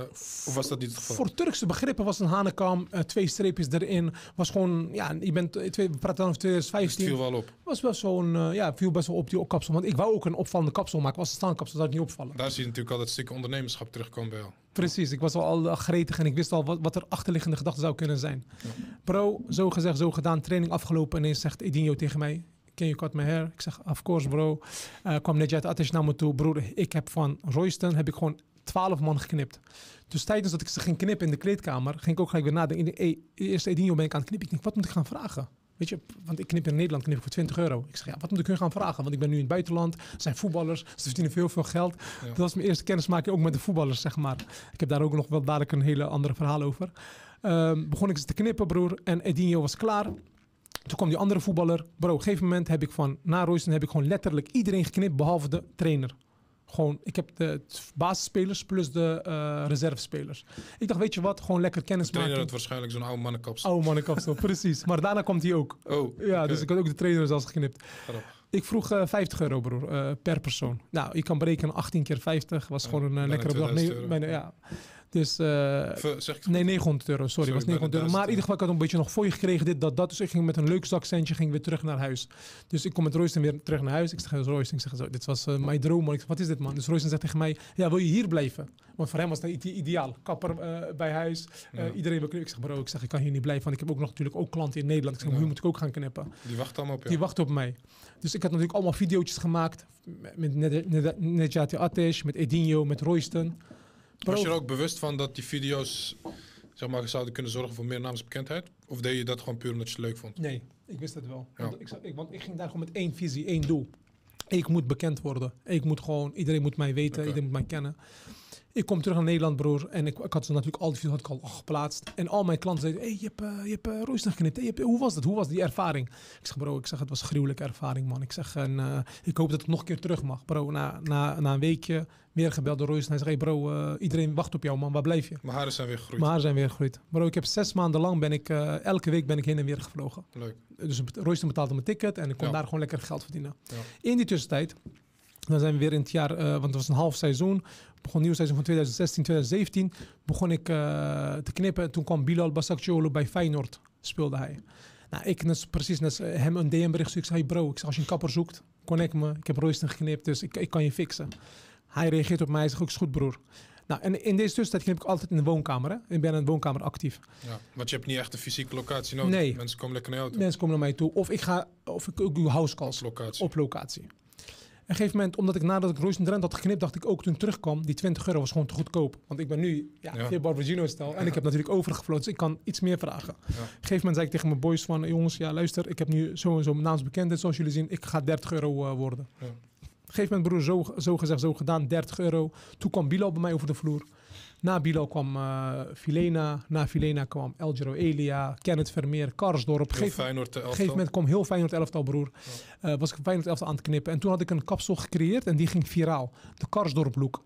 was dat niet het geval? Voor Turkse begrippen was een hanenkam, 2 streepjes erin. Was gewoon, ja, we praten dan over 2015. Dus het viel wel op? Was wel viel best wel op die kapsel. Want ik wou ook een opvallende kapsel maken. Als een staankapsel zou het niet opvallen. Daar zie je natuurlijk al dat stukje ondernemerschap terugkomen bij jou. Precies, ik was al gretig en ik wist al wat er achterliggende gedachten zou kunnen zijn. Ja. Bro, zo gezegd, zo gedaan. Training afgelopen en ineens zegt Edinho tegen mij: can you cut my hair? Ik zeg, of course bro. Kwam Nejati Ateş naar me toe. Broer, ik heb van Royston gewoon 12 man geknipt. Dus tijdens dat ik ze ging knippen in de kleedkamer, ging ik ook gelijk weer nadenken. Eerst Edinho ben ik aan het knippen. Ik denk, wat moet ik gaan vragen? Weet je, want ik knip in Nederland voor €20. Ik zeg, ja, wat moet ik hun gaan vragen? Want ik ben nu in het buitenland. Er zijn voetballers. Ze verdienen veel geld. Ja. Dat was mijn eerste kennismaking ook met de voetballers, zeg maar. Ik heb daar ook nog wel dadelijk een hele andere verhaal over. Begon ik ze te knippen, broer. En Edinho was klaar. Toen kwam die andere voetballer. Bro, op een gegeven moment heb ik na Royston heb ik gewoon letterlijk iedereen geknipt, behalve de trainer. Gewoon, ik heb de basisspelers plus de reservespelers. Ik dacht, weet je wat, gewoon lekker kennis maken. De trainer had waarschijnlijk zo'n oude mannenkapsel. Oude mannenkapsel, precies. Maar daarna komt hij ook. Oh, ja, okay. Dus ik had ook de trainer zelfs geknipt. Ik vroeg €50, broer, per persoon. Nou, je kan berekenen 18 keer 50. Was gewoon een lekkere bedrag. Ja. Dus, nee, €900, sorry, was €900. Maar in ieder geval, ik had een beetje nog voor je gekregen, dit, dat. Dus ik ging met een leuk zakcentje weer terug naar huis. Dus ik kom met Royston weer terug naar huis. Ik zeg, Royston, dit was mijn droom. Ik zeg, wat is dit, man? Dus Royston zegt tegen mij, ja, wil je hier blijven? Want voor hem was dat ideaal. Kapper bij huis, iedereen wil knippen. Ik zeg, bro, ik kan hier niet blijven, want ik heb ook nog natuurlijk ook klanten in Nederland. Ik zeg, hier moet ik ook gaan knippen. Die wachten allemaal op jou. Die wachten op mij. Dus ik had natuurlijk allemaal video's gemaakt met Nejati Ateş, met Edinho, met Royston. Was je er ook bewust van dat die video's, zeg maar, zouden kunnen zorgen voor meer naamsbekendheid? Of deed je dat gewoon puur omdat je het leuk vond? Nee, ik wist het wel. Ja. Want ik ging daar gewoon met 1 visie, 1 doel. Ik moet bekend worden. Iedereen moet mij weten, iedereen moet mij kennen. Ik kom terug naar Nederland, broer. En ik had ze natuurlijk al die video's al geplaatst. En al mijn klanten zeiden, hey, je hebt Royston geknipt. Hey, hoe was dat? Hoe was die ervaring? Ik zeg, bro, het was een gruwelijke ervaring, man. Ik zeg, ik hoop dat het nog een keer terug mag. Bro, na een weekje weer gebeld door Royston. Hij zegt, hey bro, iedereen wacht op jou, man. Waar blijf je? Mijn haren zijn weer gegroeid. Mijn haren zijn weer gegroeid. Bro, ik heb 6 maanden lang elke week ben ik heen en weer gevlogen. Leuk. Dus Royston betaalde mijn ticket en ik kon daar gewoon lekker geld verdienen. Ja. In die tussentijd, dan zijn we weer in het jaar, want het was een half seizoen. Begon een nieuw seizoen van 2016, 2017. Begon ik te knippen. En toen kwam Bilal Basakcioglu bij Feyenoord, speelde hij. Nou, ik precies net hem een DM-bericht. Ik zei, hey bro, als je een kapper zoekt, connect me. Ik heb Royston geknipt, dus ik kan je fixen. Hij reageert op mij, hij zegt, ook is goed broer. Nou, en in deze tussentijd knip ik altijd in de woonkamer. Hè? Ik ben in de woonkamer actief. Ja, want je hebt niet echt een fysieke locatie nodig. Nee. Mensen komen lekker naar jou toe. Mensen komen naar mij toe. Of ik doe housecalls op locatie. Op een gegeven moment, nadat ik Royston Drenthe had geknipt, dacht ik ook toen ik terugkwam, die €20 was gewoon te goedkoop. Want ik ben nu Fit Barber Gino-stijl en ik heb natuurlijk overgevloten, dus ik kan iets meer vragen. Ja. Op een gegeven moment zei ik tegen mijn boys van, jongens, ja luister, ik heb nu zo en zo mijn naamsbekendheid, zoals jullie zien, ik ga €30 worden. Ja. Op een gegeven moment, broer, zo gezegd, zo gedaan, €30. Toen kwam Bilal bij mij over de vloer. Na Bilal kwam Filena. Na Filena kwam El Giro Elia, Kenneth Vermeer, Karsdorp. Op een gegeven moment kwam heel Feyenoord elftal, broer. Was ik Feyenoord elftal aan het knippen. En toen had ik een kapsel gecreëerd en die ging viraal. De Karsdorp look.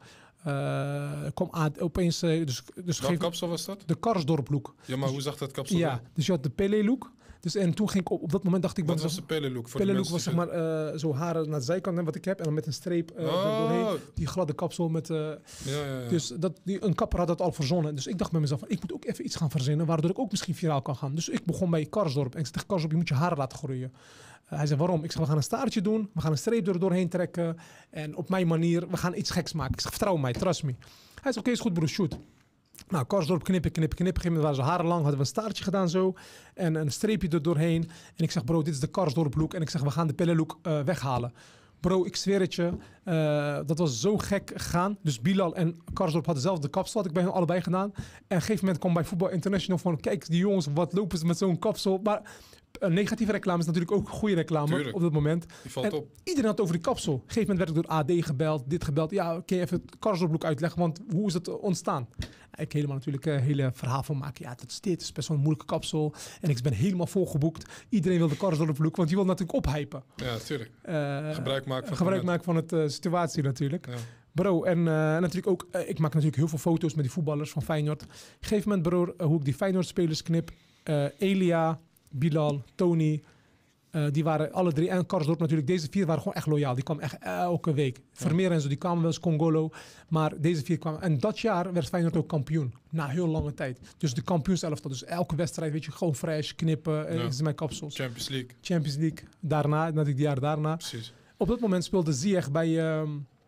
Kwam opeens... Welke kapsel was dat? De Karsdorp look. Ja, maar hoe zag dat kapsel eruit? Ja, dus je had de Pele look. Dus, en toen ging ik op dat moment dacht ik... Wat was de Pele look? Pele look was zeg maar zo haren naar de zijkant wat ik heb. En dan met een streep doorheen. Die gladde kapsel met... Dus een kapper had dat al verzonnen. Dus ik dacht bij mezelf, ik moet ook even iets gaan verzinnen waardoor ik ook misschien viraal kan gaan. Dus ik begon bij Karsdorp. En ik zei tegen Karsdorp, je moet je haren laten groeien. Hij zei, waarom? Ik zeg, we gaan een staartje doen. We gaan een streep er doorheen trekken. En op mijn manier, we gaan iets geks maken. Ik zeg, vertrouw mij, trust me. Hij zei, oké, is goed broer, shoot. Nou, Karsdorp knippen. Op een gegeven moment waren ze haren lang. Hadden we een staartje gedaan zo. En een streepje er doorheen. En ik zeg, bro, dit is de Karsdorp look. En ik zeg, we gaan de Pelle look weghalen. Bro, ik zweer het je. Dat was zo gek gegaan. Dus Bilal en Karsdorp hadden zelf de kapsel. Had ik bij hen allebei gedaan. En op een gegeven moment kwam bij Voetbal International van... Kijk, die jongens, wat lopen ze met zo'n kapsel. Maar... negatieve reclame is natuurlijk ook goede reclame. Tuurlijk. Op dat moment. Die valt op. Iedereen had over die kapsel. Op een gegeven moment werd ik door AD gebeld, dit gebeld. Ja, kun je even het Karsdorp uitleggen, want hoe is het ontstaan? Ik helemaal natuurlijk een hele verhaal van maken. Ja, dit is best wel een moeilijke kapsel. En ik ben helemaal volgeboekt. Iedereen wil de Karsdorp want die wil natuurlijk ophypen. Ja, tuurlijk. Gebruik maken van het situatie natuurlijk. Ja. Bro, en natuurlijk ook, ik maak natuurlijk heel veel foto's met die voetballers van Feyenoord. Op een gegeven moment, broer, hoe ik die Feyenoord-spelers knip. Elia, Bilal, Tony, die waren alle drie, en Karsdorp natuurlijk, deze 4 waren gewoon echt loyaal. Die kwamen echt elke week. Vermeer en zo, die kwamen wel eens Congolo, maar deze 4 kwamen. En dat jaar werd Feyenoord ook kampioen, na heel lange tijd. Dus de kampioenselftal, dus elke wedstrijd, weet je, gewoon fresh, knippen, is mijn kapsels. Champions League, daarna, natuurlijk die jaar daarna. Precies. Op dat moment speelde Ziyech bij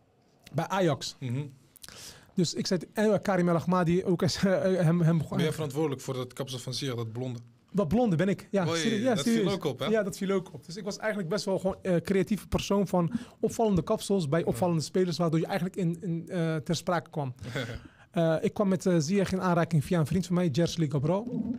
Ajax. Mm-hmm. Dus ik zei, Karim El Ahmadi, ook eens hem ben jij verantwoordelijk voor dat kapsel van Ziyech, dat blonde? Dat blonde ben ik. Ja, dat viel ook op, hè? Ja, dat viel ook op. Dus ik was eigenlijk best wel gewoon creatieve persoon van opvallende kapsels bij opvallende spelers, waardoor je eigenlijk ter sprake kwam. Ik kwam met Ziyech in aanraking via een vriend van mij, Jersey Cabral.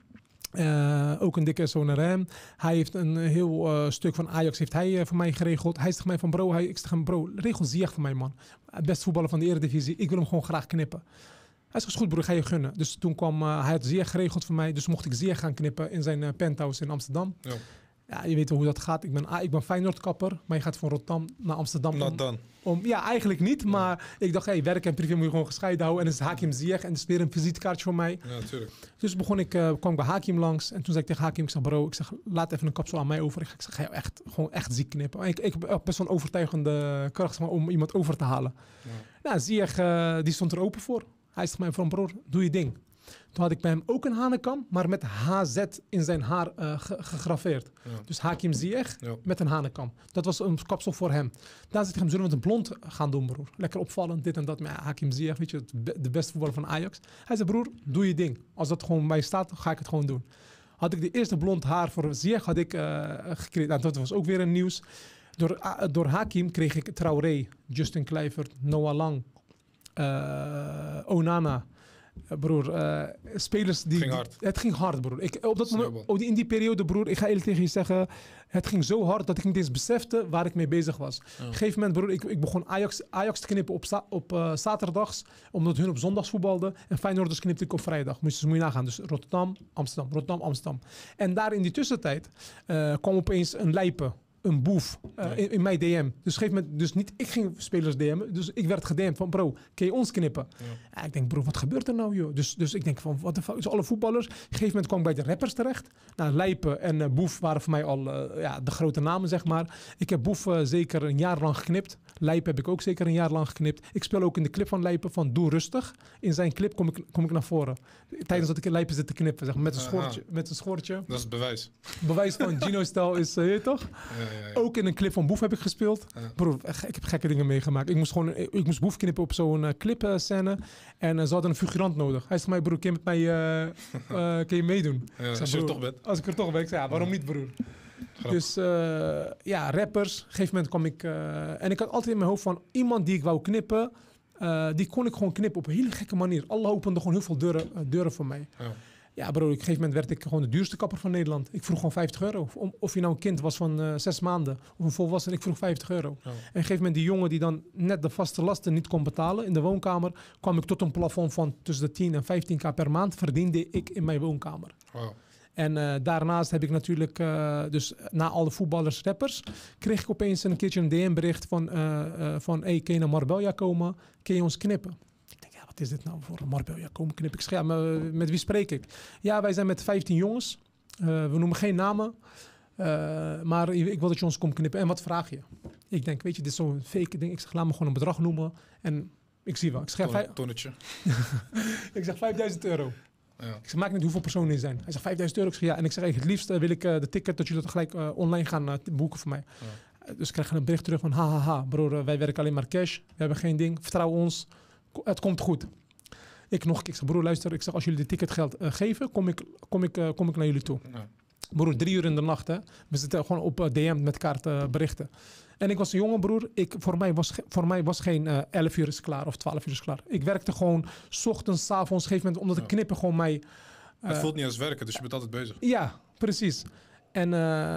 Ook een dikke zoon naar hem. Hij heeft een heel stuk van Ajax heeft hij voor mij geregeld. Hij zegt mij van ik zeg hem, bro, regel Ziyech voor mij, man. Beste voetballer van de Eredivisie. Ik wil hem gewoon graag knippen. Hij zegt, goed broer, ga je gunnen. Dus toen kwam, hij had Ziyech geregeld voor mij. Dus mocht ik Ziyech gaan knippen in zijn penthouse in Amsterdam. Ja. Ja, je weet hoe dat gaat. Ik ben Feyenoord-kapper, maar je gaat van Rotterdam naar Amsterdam. Ja, eigenlijk niet. Maar ik dacht, werk en privé moet je gewoon gescheiden houden. En dan is Hakim Ziyech en dat is weer een visitekaartje voor mij. Ja, natuurlijk. Dus kwam ik bij Hakim langs. En toen zei ik tegen Hakim, ik zeg, laat even een kapsel aan mij over. Ik zeg, ga je gewoon echt ziek knippen. En ik heb best wel een overtuigende kracht om iemand over te halen. Ja. Nou, Ziyech, die stond er open voor. Hij zegt mij van, broer, doe je ding. Toen had ik bij hem ook een hanenkam, maar met HZ in zijn haar gegraveerd. Ja. Dus Hakim Ziyech met een hanenkam. Dat was een kapsel voor hem. Daar zit ik hem, zullen we het een blond gaan doen, broer? Lekker opvallend, dit en dat. Maar Hakim Ziyech, weet je, de beste voetballer van Ajax. Hij zei, broer, doe je ding. Als dat gewoon bij je staat, ga ik het gewoon doen. Had ik de eerste blond haar voor Ziyech gekregen. Nou, dat was ook weer een nieuws. Door Hakim kreeg ik Traoré, Justin Kluivert, Noah Lang, Onana. Spelers die... Ging hard. Het ging hard, broer. Op dat moment, in die periode, broer, ik ga eerlijk tegen je zeggen, het ging zo hard dat ik niet eens besefte waar ik mee bezig was. Op een gegeven moment, broer, ik begon Ajax te knippen op zaterdags, omdat hun op zondags voetbalden. En Feyenoorders knipte ik op vrijdag. Moet je nagaan. Dus Rotterdam, Amsterdam. En daar in die tussentijd kwam opeens een lijpe. Een boef in mijn DM. Dus op een gegeven moment, dus niet ik ging spelers DM'en, dus ik werd gedM'd van bro, kun je ons knippen? Ja, ik denk bro, wat gebeurt er nou joh? Dus ik denk van, wat de fuck, dus alle voetballers. Op een gegeven moment kwam ik bij de rappers terecht. Nou, Lijpe en Boef waren voor mij al de grote namen zeg maar. Ik heb Boef zeker een jaar lang geknipt. Lijpe heb ik ook zeker een jaar lang geknipt. Ik speel ook in de clip van Lijpe van Doe Rustig. In zijn clip kom ik naar voren. Tijdens dat ik in Lijpe zit te knippen, zeg maar, met een schoortje. Dat is bewijs. Bewijs van Gino-stijl is, toch? Ja. Ook in een clip van Boef heb ik gespeeld. Ja. Broer, ik heb gekke dingen meegemaakt. Ik moest Boef knippen op zo'n clipscène. En ze hadden een figurant nodig. Hij zei mij, broer, kun je met mij kun je meedoen? Ja, als je er toch bent. Als ik er toch ben. Ik zei, ja, waarom niet, broer? Grappig. Dus rappers. Op een gegeven moment kwam ik... en ik had altijd in mijn hoofd van iemand die ik wou knippen... die kon ik gewoon knippen op een hele gekke manier. Allah opende gewoon heel veel deuren voor mij. Ja. Ja, bro, op een gegeven moment werd ik gewoon de duurste kapper van Nederland. Ik vroeg gewoon €50. Of je nou een kind was van 6 maanden of een volwassene, ik vroeg €50. Ja. En op een gegeven moment die jongen die dan net de vaste lasten niet kon betalen in de woonkamer, kwam ik tot een plafond van tussen de 10 en 15k per maand verdiende ik in mijn woonkamer. Wow. En daarnaast heb ik natuurlijk, dus na alle voetballers, rappers, kreeg ik opeens een keertje een DM-bericht van hey, kun je naar Marbella komen? Kun je ons knippen? Wat is dit nou voor een Marbella? Kom knip ik scherm. Met wie spreek ik? Ja, wij zijn met 15 jongens. We noemen geen namen. Maar ik wil dat je ons komt knippen. En wat vraag je? Ik denk, weet je, dit is zo'n fake ding. Ik zeg, laat me gewoon een bedrag noemen. En ik zie wel. Ik zeg, tonnetje. Ik zeg €5.000. Ja. Ik zeg, maak niet hoeveel personen er zijn. Hij zegt €5.000. Ik zeg, ja. En ik zeg, het liefst wil ik de ticket dat jullie dat gelijk online gaan boeken voor mij. Ja. Dus ik krijg een bericht terug van, hahaha, broer, wij werken alleen maar cash. We hebben geen ding. Vertrouw ons. Het komt goed. Ik zeg, broer, luister. Ik zeg, als jullie de ticketgeld geven, kom ik naar jullie toe. Ja. Broer, 3 uur in de nacht, hè. We zitten gewoon op DM met elkaar berichten. En ik was een jongen, broer. Voor mij was geen 11 uur is klaar of 12 uur is klaar. Ik werkte gewoon 's ochtends, 's avonds, op een gegeven moment, omdat ik knippen gewoon mij... het voelt niet als werken, dus je bent altijd bezig. Ja, precies. En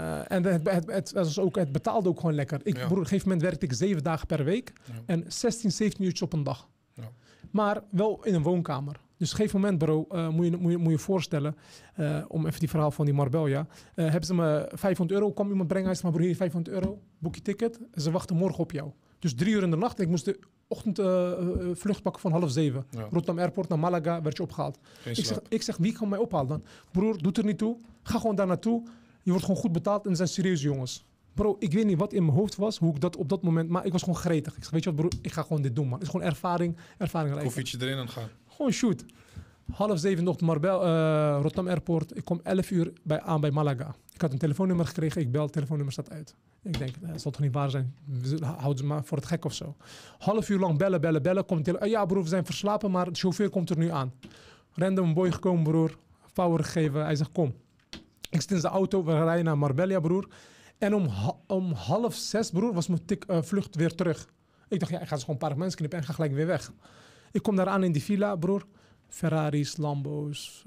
het betaalde ook gewoon lekker. Broer, op een gegeven moment werkte ik 7 dagen per week. Ja. En 16, 17 uurtjes op een dag. Ja. Maar wel in een woonkamer. Dus op een gegeven moment, bro, moet je voorstellen... om even die verhaal van die Marbella... hebben ze me €500, kwam iemand brengen... hij zei, maar broer, hier €500, boek je ticket... en ze wachten morgen op jou. Dus 3 uur in de nacht... ik moest de ochtend vlucht pakken van 6:30. Ja. Rotterdam Airport naar Malaga werd je opgehaald. Ik zeg, wie kan mij ophalen dan? Broer, doet er niet toe. Ga gewoon daar naartoe. Je wordt gewoon goed betaald en er zijn serieuze jongens. Bro, ik weet niet wat in mijn hoofd was, hoe ik dat op dat moment... Maar ik was gewoon gretig. Ik zeg, weet je wat broer, ik ga gewoon dit doen, man. Het is gewoon ervaring Koffietje erin aan gaan. Gewoon shoot. 6:30 nog Rotterdam Airport. Ik kom 11 uur aan bij Malaga. Ik had een telefoonnummer gekregen. Ik bel, het telefoonnummer staat uit. Ik denk, dat zal toch niet waar zijn? Houden ze maar voor het gek of zo. Half uur lang bellen. Komt ja broer, we zijn verslapen, maar de chauffeur komt er nu aan. Random boy gekomen, broer. Power gegeven. Hij zegt, kom. Ik zit in zijn auto, we rijden naar Marbella, broer. En om 5:30, broer, was mijn vlucht weer terug. Ik dacht, ja, ik ga dus gewoon een paar mensen knippen en ga gelijk weer weg. Ik kom daar aan in die villa, broer. Ferraris, Lambo's.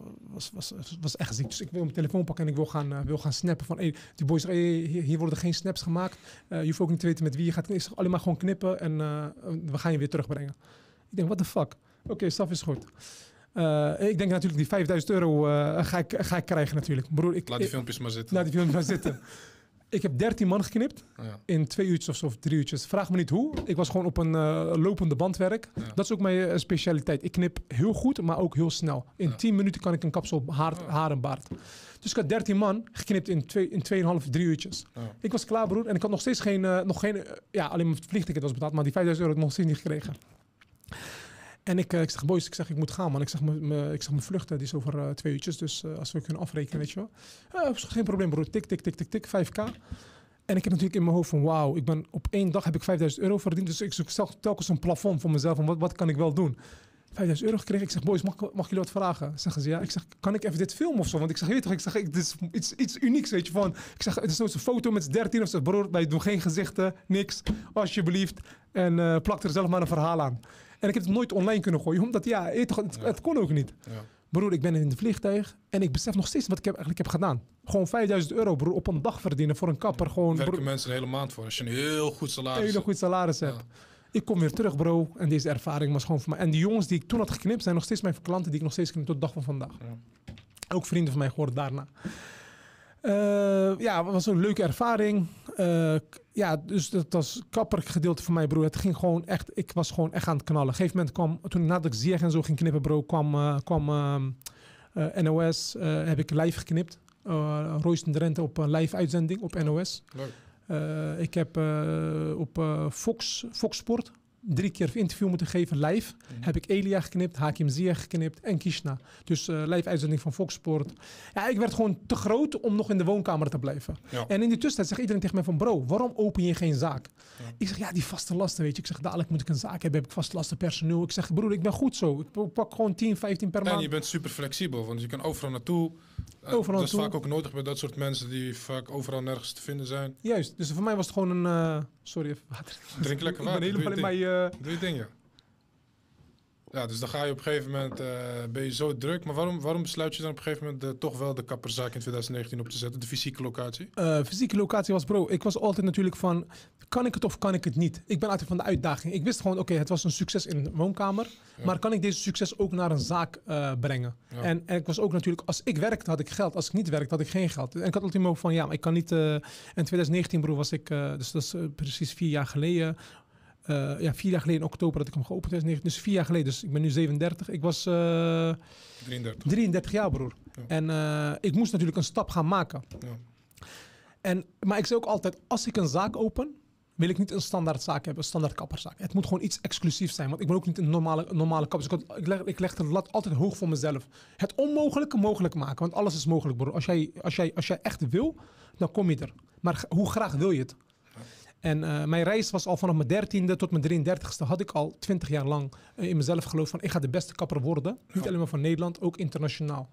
Was echt ziek. Dus ik wil mijn telefoon pakken en ik wil gaan snappen. Van, die boys zeggen, hier worden geen snaps gemaakt. Je hoeft ook niet te weten met wie je gaat knippen. Alleen maar gewoon knippen en we gaan je weer terugbrengen. Ik denk, what the fuck? Oké, staf is goed. Ik denk natuurlijk die €5.000 ga ik krijgen natuurlijk. Broer, laat die filmpjes maar zitten. Ik heb 13 man geknipt in 2 uurtjes of zo, of 3 uurtjes. Vraag me niet hoe. Ik was gewoon op een lopende bandwerk. Ja. Dat is ook mijn specialiteit. Ik knip heel goed, maar ook heel snel. In 10 minuten kan ik een kapsel haar en baard. Dus ik had 13 man geknipt in 2,5, 3 uurtjes. Ja. Ik was klaar, broer. En ik had nog steeds geen alleen mijn vliegticket was betaald, maar die €5.000 had ik nog steeds niet gekregen. En ik zeg, boys, ik moet gaan, man. Ik zeg, mijn vluchten, die is over 2 uurtjes. Dus als we kunnen afrekenen, weet je wel. Geen probleem, broer. Tik, 5k. En ik heb natuurlijk in mijn hoofd van, wauw, op 1 dag heb ik €5.000 verdiend. Dus ik zoek telkens een plafond voor mezelf. Van wat kan ik wel doen? €5.000 gekregen. Ik zeg, boys, mag jullie wat vragen? Zeggen ze, ja. Ik zeg, kan ik even dit filmen of zo? Want ik zeg, weet toch, dit is iets unieks, weet je. Van, ik zeg, het is zo'n foto met z'n 13 of zo. Broer, wij doen geen gezichten, niks. Alsjeblieft. En plak er zelf maar een verhaal aan. En ik heb het nooit online kunnen gooien, omdat het kon ook niet. Ja. Broer, ik ben in het vliegtuig en ik besef nog steeds wat ik eigenlijk heb gedaan. Gewoon €5.000, broer, op een dag verdienen voor een kapper. Gewoon, werken mensen een hele maand voor, als je een heel goed salaris hebt. Heel goed salaris hebt. Ik kom weer terug, bro. En deze ervaring was gewoon voor mij. En die jongens die ik toen had geknipt, zijn nog steeds mijn klanten die ik nog steeds knip tot de dag van vandaag. Ja. Ook vrienden van mij geworden daarna. Het was een leuke ervaring. Dus dat was kapperig gedeelte voor mij, bro. Het ging gewoon echt, ik was gewoon echt aan het knallen. Op een gegeven moment kwam, toen nadat ik Zieg en zo ging knippen, bro, kwam NOS, heb ik live geknipt. Royce de Rente op een live uitzending op NOS. Leuk. Ik heb op Fox Sport 3 keer een interview moeten geven, live. Heb ik Elia geknipt, Hakim Ziyech geknipt en Kishna. Dus live uitzending van Fox Sport. Ja, ik werd gewoon te groot om nog in de woonkamer te blijven. Ja. En in die tussentijd zegt iedereen tegen mij van, bro, waarom open je geen zaak? Ja. Ik zeg, die vaste lasten, weet je. Ik zeg, dadelijk moet ik een zaak hebben, heb ik vaste lasten, personeel. Ik zeg, broer, ik ben goed zo. Ik pak gewoon 10, 15 per maand. En je bent super flexibel, want je kan overal naartoe. Dat is vaak ook nodig bij dat soort mensen die vaak overal nergens te vinden zijn. Juist, dus voor mij was het gewoon een... sorry, even water. Drink lekker water. Ik ben helemaal in mijn... Doe je ding, ja. Ja, dus dan ga je op een gegeven moment, ben je zo druk. Maar waarom besluit je dan op een gegeven moment toch wel de kapperszaak in 2019 op te zetten? De fysieke locatie? Fysieke locatie was, bro, ik was altijd natuurlijk van, kan ik het of kan ik het niet? Ik ben altijd van de uitdaging. Ik wist gewoon, oké, het was een succes in de woonkamer. Ja. Maar kan ik deze succes ook naar een zaak brengen? Ja. En ik was ook natuurlijk, als ik werkte had ik geld. Als ik niet werkte had ik geen geld. En ik had altijd ook van, maar ik kan niet... in 2019, bro, was ik, dus dat is precies 4 jaar geleden... 4 jaar geleden in oktober dat ik hem geopend heb. Dus 4 jaar geleden. Dus ik ben nu 37. Ik was 33 jaar, broer. Ja. En ik moest natuurlijk een stap gaan maken. Ja. Maar ik zei ook altijd, als ik een zaak open, wil ik niet een standaard zaak hebben, een standaard kapperszaak. Het moet gewoon iets exclusiefs zijn. Want ik ben ook niet een normale kapper. Dus ik leg de lat altijd hoog voor mezelf. Het onmogelijke mogelijk maken. Want alles is mogelijk, broer. Als jij echt wil, dan kom je er. Maar hoe graag wil je het? En mijn reis was al vanaf mijn 13e tot mijn 33e had ik al 20 jaar lang in mezelf geloofd van ik ga de beste kapper worden. Niet alleen maar van Nederland, ook internationaal.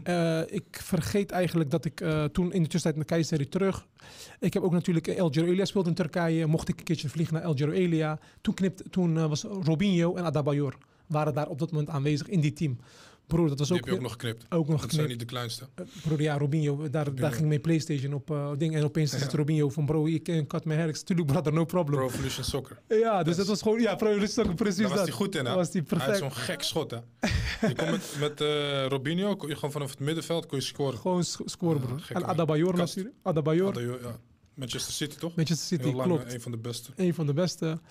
Ik vergeet eigenlijk dat ik toen in de tussentijd naar Kayseri terug. Ik heb ook natuurlijk El Giro Elia gespeeld in Turkije. Mocht ik een keertje vliegen naar El Giro Elia. Toen was Robinho en Adebayor waren daar op dat moment aanwezig in die team. Broer, dat was die ook... heb je ook nog geknipt. Dat zijn niet de kleinste. Broer, ja, Robinho. Daar ging mijn PlayStation op ding. En opeens zit Robinho van bro, je kan cut mijn hair. Tuurlijk, brother, no problem. Pro Evolution Soccer. Ja, dus dat was gewoon... Ja, Pro Evolution Soccer, precies dat. Daar was hij goed in, hè? Was die perfect. Hij had zo'n gek schot, hè? Je kon met Robinho, kon je gewoon vanaf het middenveld kon je scoren. Gewoon scoren, broer. En Adebayor natuurlijk. Adebayor, ja. Manchester City, toch? Manchester City, heel lang, klopt. Een van de beste. Een van de beste.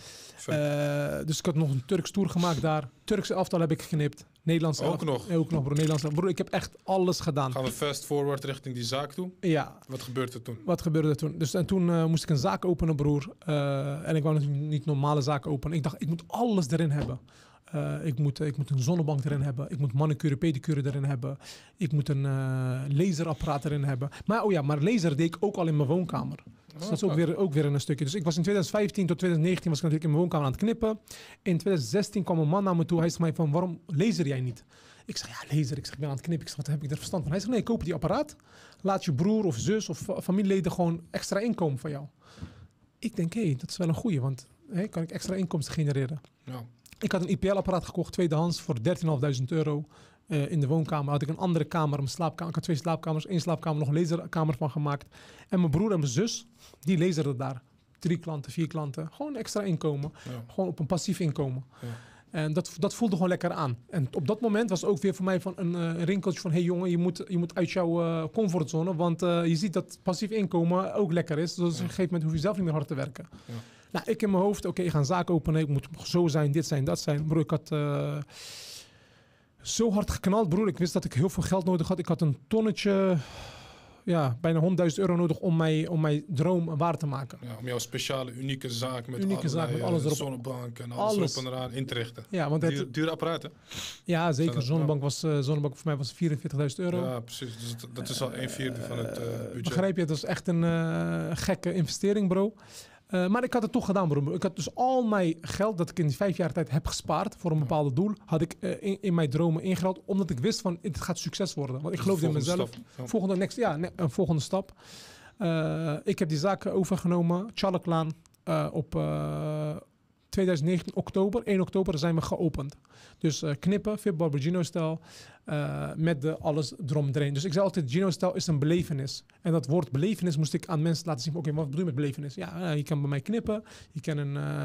Dus ik had nog een Turks tour gemaakt daar. Turkse elftal heb ik geknipt. Nederlandse ook nog? Ook nog, broer. Nederlandse. Broer, ik heb echt alles gedaan. Gaan we fast forward richting die zaak toe? Ja. Wat gebeurde er toen? Wat gebeurde er toen? Dus, en toen moest ik een zaak openen, broer. En ik wou natuurlijk niet normale zaken openen. Ik dacht, ik moet alles erin hebben. Ik moet een zonnebank erin hebben. Ik moet manicure, pedicure erin hebben. Ik moet een laserapparaat erin hebben. Maar laser deed ik ook al in mijn woonkamer. Dus dat is ook weer een stukje. Dus ik was in 2015 tot 2019 was ik natuurlijk in mijn woonkamer aan het knippen. In 2016 kwam een man naar me toe. Hij zei mij van, waarom laser jij niet? Ik zeg, ja, laser. Ik zeg, ik ben aan het knippen. Ik zeg, wat heb ik er verstand van? Hij zegt, nee, koop die apparaat. Laat je broer of zus of familieleden gewoon extra inkomen van jou. Ik denk, dat is wel een goeie, want kan ik extra inkomsten genereren. Ja. Ik had een IPL-apparaat gekocht, tweedehands, voor €13.500. In de woonkamer had ik een andere kamer, mijn slaapkamer. Ik had 2 slaapkamers, 1 slaapkamer, nog een laserkamer van gemaakt. En mijn broer en mijn zus, die laserden daar. 3 klanten, 4 klanten. Gewoon extra inkomen. Ja. Gewoon op een passief inkomen. Ja. En dat voelde gewoon lekker aan. En op dat moment was het ook weer voor mij van een rinkeltje van... hey jongen, je moet uit jouw comfortzone. Want je ziet dat passief inkomen ook lekker is. Dus op een gegeven moment hoef je zelf niet meer hard te werken. Ja. Nou, ik in mijn hoofd, ik ga een zaak openen. Ik moet zo zijn, dit zijn, dat zijn. Broer, ik had zo hard geknald, broer. Ik wist dat ik heel veel geld nodig had. Ik had een tonnetje... bijna €100.000 nodig om mijn droom waar te maken. Ja, om jouw speciale, unieke zaak met alles erop. Zonnebank en alles erop en eraan in te richten. Ja, want dure apparaten. Ja, zeker. Zonnebank voor mij was €44.000. Ja, precies. Dus dat is al 1/4 van het budget. Begrijp je? Dat is echt een gekke investering, bro. Maar ik had het toch gedaan, bro. Ik had dus al mijn geld dat ik in die 5 jaar tijd heb gespaard voor een bepaald doel, had ik in mijn dromen ingehaald, omdat ik wist van het gaat succes worden. Want ik geloofde in mezelf. Een volgende stap. Ik heb die zaak overgenomen, Chalaklaan, op 2019 oktober, 1 oktober zijn we geopend. Dus knippen, Fit Barber Gino-stijl, met alles erom erin. Dus ik zei altijd, Gino-stijl is een belevenis. En dat woord belevenis moest ik aan mensen laten zien. Oké, wat bedoel je met belevenis? Ja, je kan bij mij knippen, je kan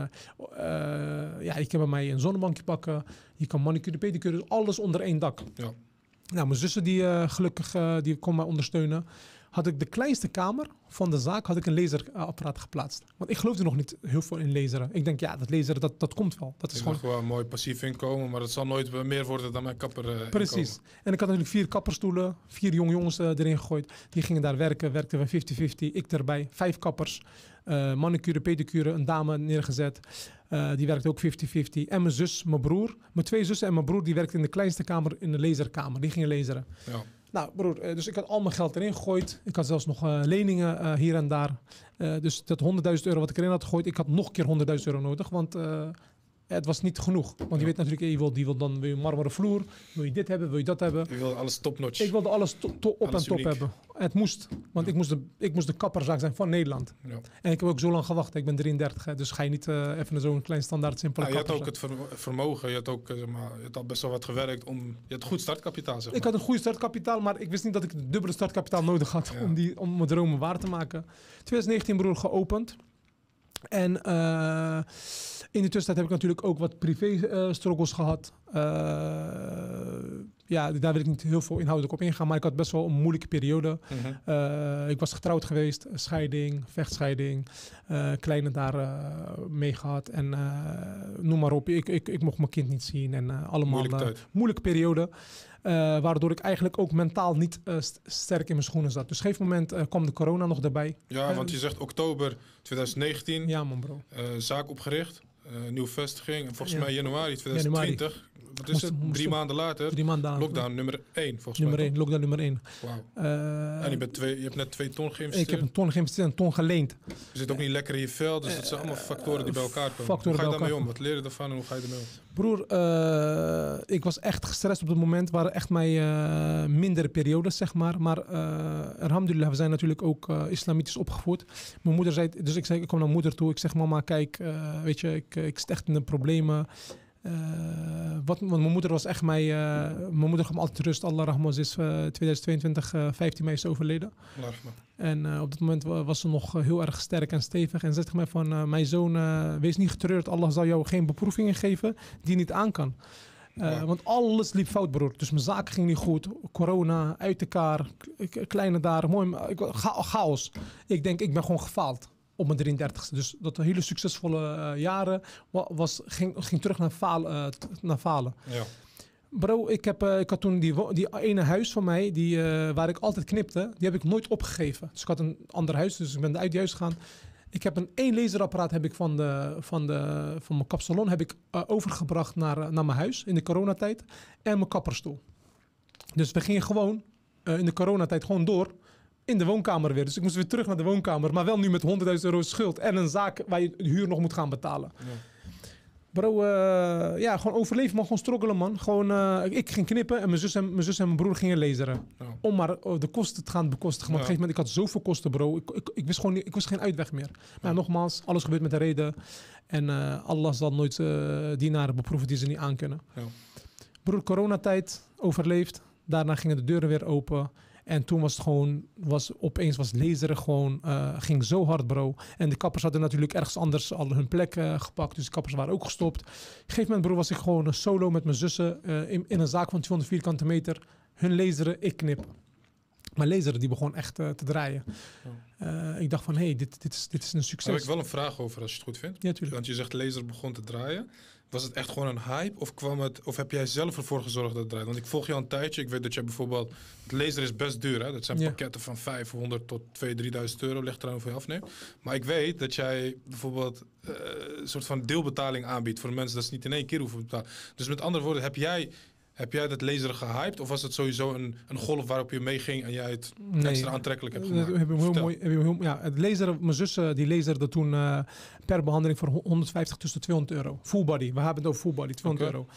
je kan bij mij een zonnebankje pakken, je kan manicure, pedicure, dus alles onder één dak. Ja. Nou, mijn zussen die gelukkig die kon mij ondersteunen. Had ik de kleinste kamer van de zaak, had ik een laserapparaat geplaatst. Want ik geloofde nog niet heel veel in laseren. Ik denk, ja, dat laseren, dat komt wel. Dat is gewoon een mooi passief inkomen, maar het zal nooit meer worden dan mijn kapper Precies. Inkomen. En ik had natuurlijk 4 kapperstoelen, 4 jonge jongens erin gegooid. Die gingen daar werken, werkten we 50-50. Ik erbij, 5 kappers. Manicure, pedicure, een dame neergezet. Die werkte ook 50-50. En mijn zus, mijn broer, mijn 2 zussen en mijn broer, die werkten in de kleinste kamer, in de laserkamer. Die gingen laseren. Ja. Nou, broer, dus ik had al mijn geld erin gegooid. Ik had zelfs nog leningen hier en daar. Dus dat 100.000 euro wat ik erin had gegooid, ik had nog een keer 100.000 euro nodig. Want het was niet genoeg. Want je weet natuurlijk, je wil een marmeren vloer. Wil je dit hebben, wil je dat hebben. Je wilde alles topnotch. Ik wilde alles op alles en top uniek. hebben. Het moest. Want ik moest de kapperzaak zijn van Nederland. Ja. En ik heb ook zo lang gewacht. Ik ben 33. Hè, dus ga je niet even zo'n klein standaard simpele Je had kapper. ook het vermogen. Je had ook je had al best wel wat gewerkt. Je had goed startkapitaal, zeg maar. Ik had een goede startkapitaal, maar ik wist niet dat ik het dubbele startkapitaal nodig had om mijn dromen waar te maken. 2019 broer geopend. En in de tussentijd heb ik natuurlijk ook wat privé-struggles gehad. Daar wil ik niet heel veel inhoudelijk op ingaan, maar ik had best wel een moeilijke periode. Ik was getrouwd geweest, scheiding, vechtscheiding, kleine daar mee gehad. En noem maar op, ik mocht mijn kind niet zien en allemaal moeilijke periode. Waardoor ik eigenlijk ook mentaal niet sterk in mijn schoenen zat. Dus op een gegeven moment kwam de corona nog erbij. Ja, want je zegt oktober 2019. Ja, man, bro. Zaak opgericht, nieuwe vestiging. En volgens mij januari 2020. Wat is het? 3 maanden later. 3 maanden later. Lockdown nummer 1, volgens nummer mij. 1, lockdown nummer 1. Wauw. En je hebt net 2 ton geïnvesteerd. Ik heb een ton geïnvesteerd en een ton geleend. Je zit ook niet lekker in je vel, dus dat zijn allemaal factoren die bij elkaar komen. Hoe ga je daarmee om? Wat leer je ervan en hoe ga je ermee om? Broer, ik was echt gestrest op het moment. Het waren echt mijn mindere periodes, zeg maar. Maar alhamdulillah, we zijn natuurlijk ook islamitisch opgevoed. Mijn moeder zei, dus ik kwam naar mijn moeder toe. Ik zeg, mama, kijk, weet je, ik zit echt in de problemen. Want mijn moeder was echt mijn moeder gaf me altijd rust. Allah rahmaz is 2022, 15 mei is overleden. En op dat moment was ze nog heel erg sterk en stevig. En zei tegen mij van, mijn zoon, wees niet getreurd. Allah zal jou geen beproevingen geven die je niet aan kan. Want alles liep fout, broer. Dus mijn zaak ging niet goed. Corona, uit elkaar, kleine daar, mooi, chaos. Ik denk, ik ben gewoon gefaald. Op mijn 33ste. Dus dat hele succesvolle jaren ging terug naar falen. Ja. Bro, ik had toen die ene huis van mij, waar ik altijd knipte, die heb ik nooit opgegeven. Dus ik had een ander huis, dus ik ben uit huis gegaan. Ik heb één laserapparaat heb ik van mijn kapsalon heb ik overgebracht naar mijn huis in de coronatijd. En mijn kapperstoel. Dus we gingen gewoon in de coronatijd gewoon door. In de woonkamer weer. Dus ik moest weer terug naar de woonkamer. Maar wel nu met 100.000 euro schuld. En een zaak waar je de huur nog moet gaan betalen. Ja. Bro, gewoon overleven, man. Gewoon struggelen, man. Gewoon, ik ging knippen en mijn zus en mijn broer gingen laseren. Ja. Om maar de kosten te gaan bekostigen. Maar op een gegeven moment, ik had zoveel kosten, bro. Ik wist gewoon niet, ik wist geen uitweg meer. Maar nogmaals, alles gebeurt met een reden. En Allah zal nooit dienaren beproeven die ze niet aankunnen. Ja. Broer, coronatijd, overleefd. Daarna gingen de deuren weer open. En toen was het gewoon, opeens was laseren gewoon, ging zo hard, bro. En de kappers hadden natuurlijk ergens anders al hun plek gepakt. Dus de kappers waren ook gestopt. Op een gegeven moment, bro, was ik gewoon solo met mijn zussen in een zaak van 200 vierkante meter. Hun laseren, ik knip. Maar laseren, die begon echt te draaien. Ik dacht van, hey, dit is een succes. Daar heb ik wel een vraag over, als je het goed vindt. Ja, tuurlijk. Want je zegt laser begon te draaien. Was het echt gewoon een hype of heb jij zelf ervoor gezorgd dat het draait? Want ik volg je al een tijdje. Ik weet dat je bijvoorbeeld... Het laser is best duur, hè? Dat zijn pakketten van 500 tot 2.000, 3.000 euro. Ligt eraan hoeveel je afneemt. Maar ik weet dat jij bijvoorbeeld een soort van deelbetaling aanbiedt voor de mensen. Dat ze niet in één keer hoeven te betalen. Dus met andere woorden, heb jij dat laseren gehyped? Of was het sowieso een golf waarop je meeging en jij het extra aantrekkelijk hebt gemaakt? Heb het laseren, mijn zus die laserde toen per behandeling voor 150 tot 200 euro. Full body, we hebben het over full body, 200 euro.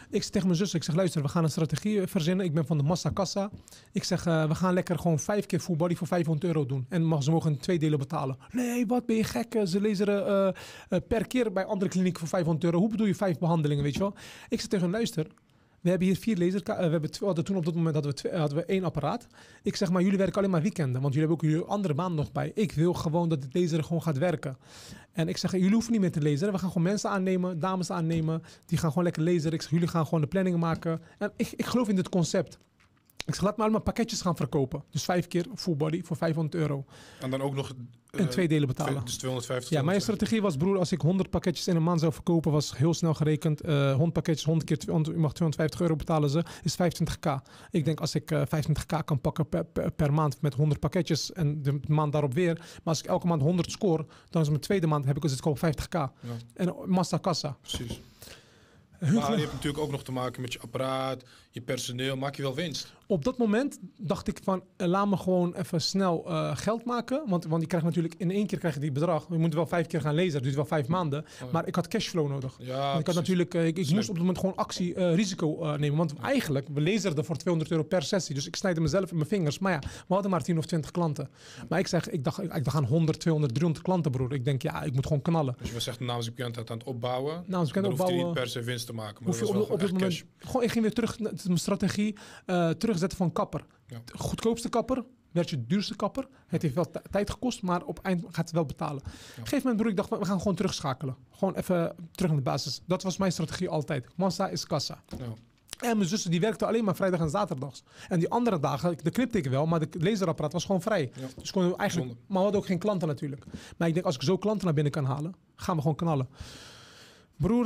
Ik zeg tegen mijn zus, ik zeg luister, we gaan een strategie verzinnen. Ik ben van de Massa Kassa. Ik zeg, we gaan lekker gewoon 5 keer full body voor €500 doen. En ze mogen in 2 delen betalen. Nee, wat ben je gek? Ze laseren per keer bij andere klinieken voor €500. Hoe bedoel je 5 behandelingen, weet je wel? Ik zeg tegen hen, luister, we hebben hier 4 laserkaarten. We hadden toen op dat moment hadden we 1 apparaat. Ik zeg maar, jullie werken alleen maar weekenden. Want jullie hebben ook jullie andere baan nog bij. Ik wil gewoon dat het laseren gewoon gaat werken. En ik zeg, jullie hoeven niet meer te laseren. We gaan gewoon mensen aannemen, dames aannemen. Die gaan gewoon lekker laseren. Ik zeg, jullie gaan gewoon de planningen maken. En ik geloof in dit concept. Ik zeg, laat me allemaal pakketjes gaan verkopen. Dus 5 keer full body voor €500. En dan ook nog... En 2 delen betalen. Dus 250. Ja, mijn strategie was, broer, als ik 100 pakketjes in een maand zou verkopen, was heel snel gerekend. 100 pakketjes, 100 keer, u mag €250 betalen ze, is 25k. Ik denk, als ik 25k kan pakken per maand met 100 pakketjes en de maand daarop weer. Maar als ik elke maand 100 score, dan is mijn tweede maand, heb ik dus het op 50k. Ja. En Massa Kassa. Precies. Maar je hebt natuurlijk ook nog te maken met je apparaat, je personeel. Maak je wel winst? Op dat moment dacht ik van, laat me gewoon even snel geld maken. Want je krijgt natuurlijk, in 1 keer krijg je die bedrag. Je moet wel 5 keer gaan lezen, dat duurt wel 5 maanden. Oh ja. Maar ik had cashflow nodig. Ja, want ik had natuurlijk, ik moest op dat moment gewoon risico nemen. Want eigenlijk, we lezen er voor €200 per sessie. Dus ik snijde mezelf in mijn vingers. Maar ja, we hadden maar 10 of 20 klanten. Maar ik dacht aan 100, 200, 300 klanten, broer. Ik denk, ja, ik moet gewoon knallen. Dus je was echt namens de bekendheid aan het opbouwen. Namens de bekendheid opbouwen. Hoef je niet per se winst te maken. Maar op dat moment, gewoon, ik ging weer terug naar mijn strategie. Terugzetten van kapper. Ja. De goedkoopste kapper werd je duurste kapper. Het heeft wel tijd gekost, maar op eind gaat het wel betalen. Ja. Op een gegeven moment, broer, ik dacht, we gaan gewoon terugschakelen. Gewoon even terug naar de basis. Dat was mijn strategie altijd. Massa is kassa. Ja. En mijn zussen die werkte alleen maar vrijdag en zaterdags. En die andere dagen, de knipte ik wel, maar de laserapparaat was gewoon vrij. Ja. Dus kon eigenlijk, maar we hadden ook geen klanten natuurlijk. Maar ik denk, als ik zo klanten naar binnen kan halen, gaan we gewoon knallen. Broer,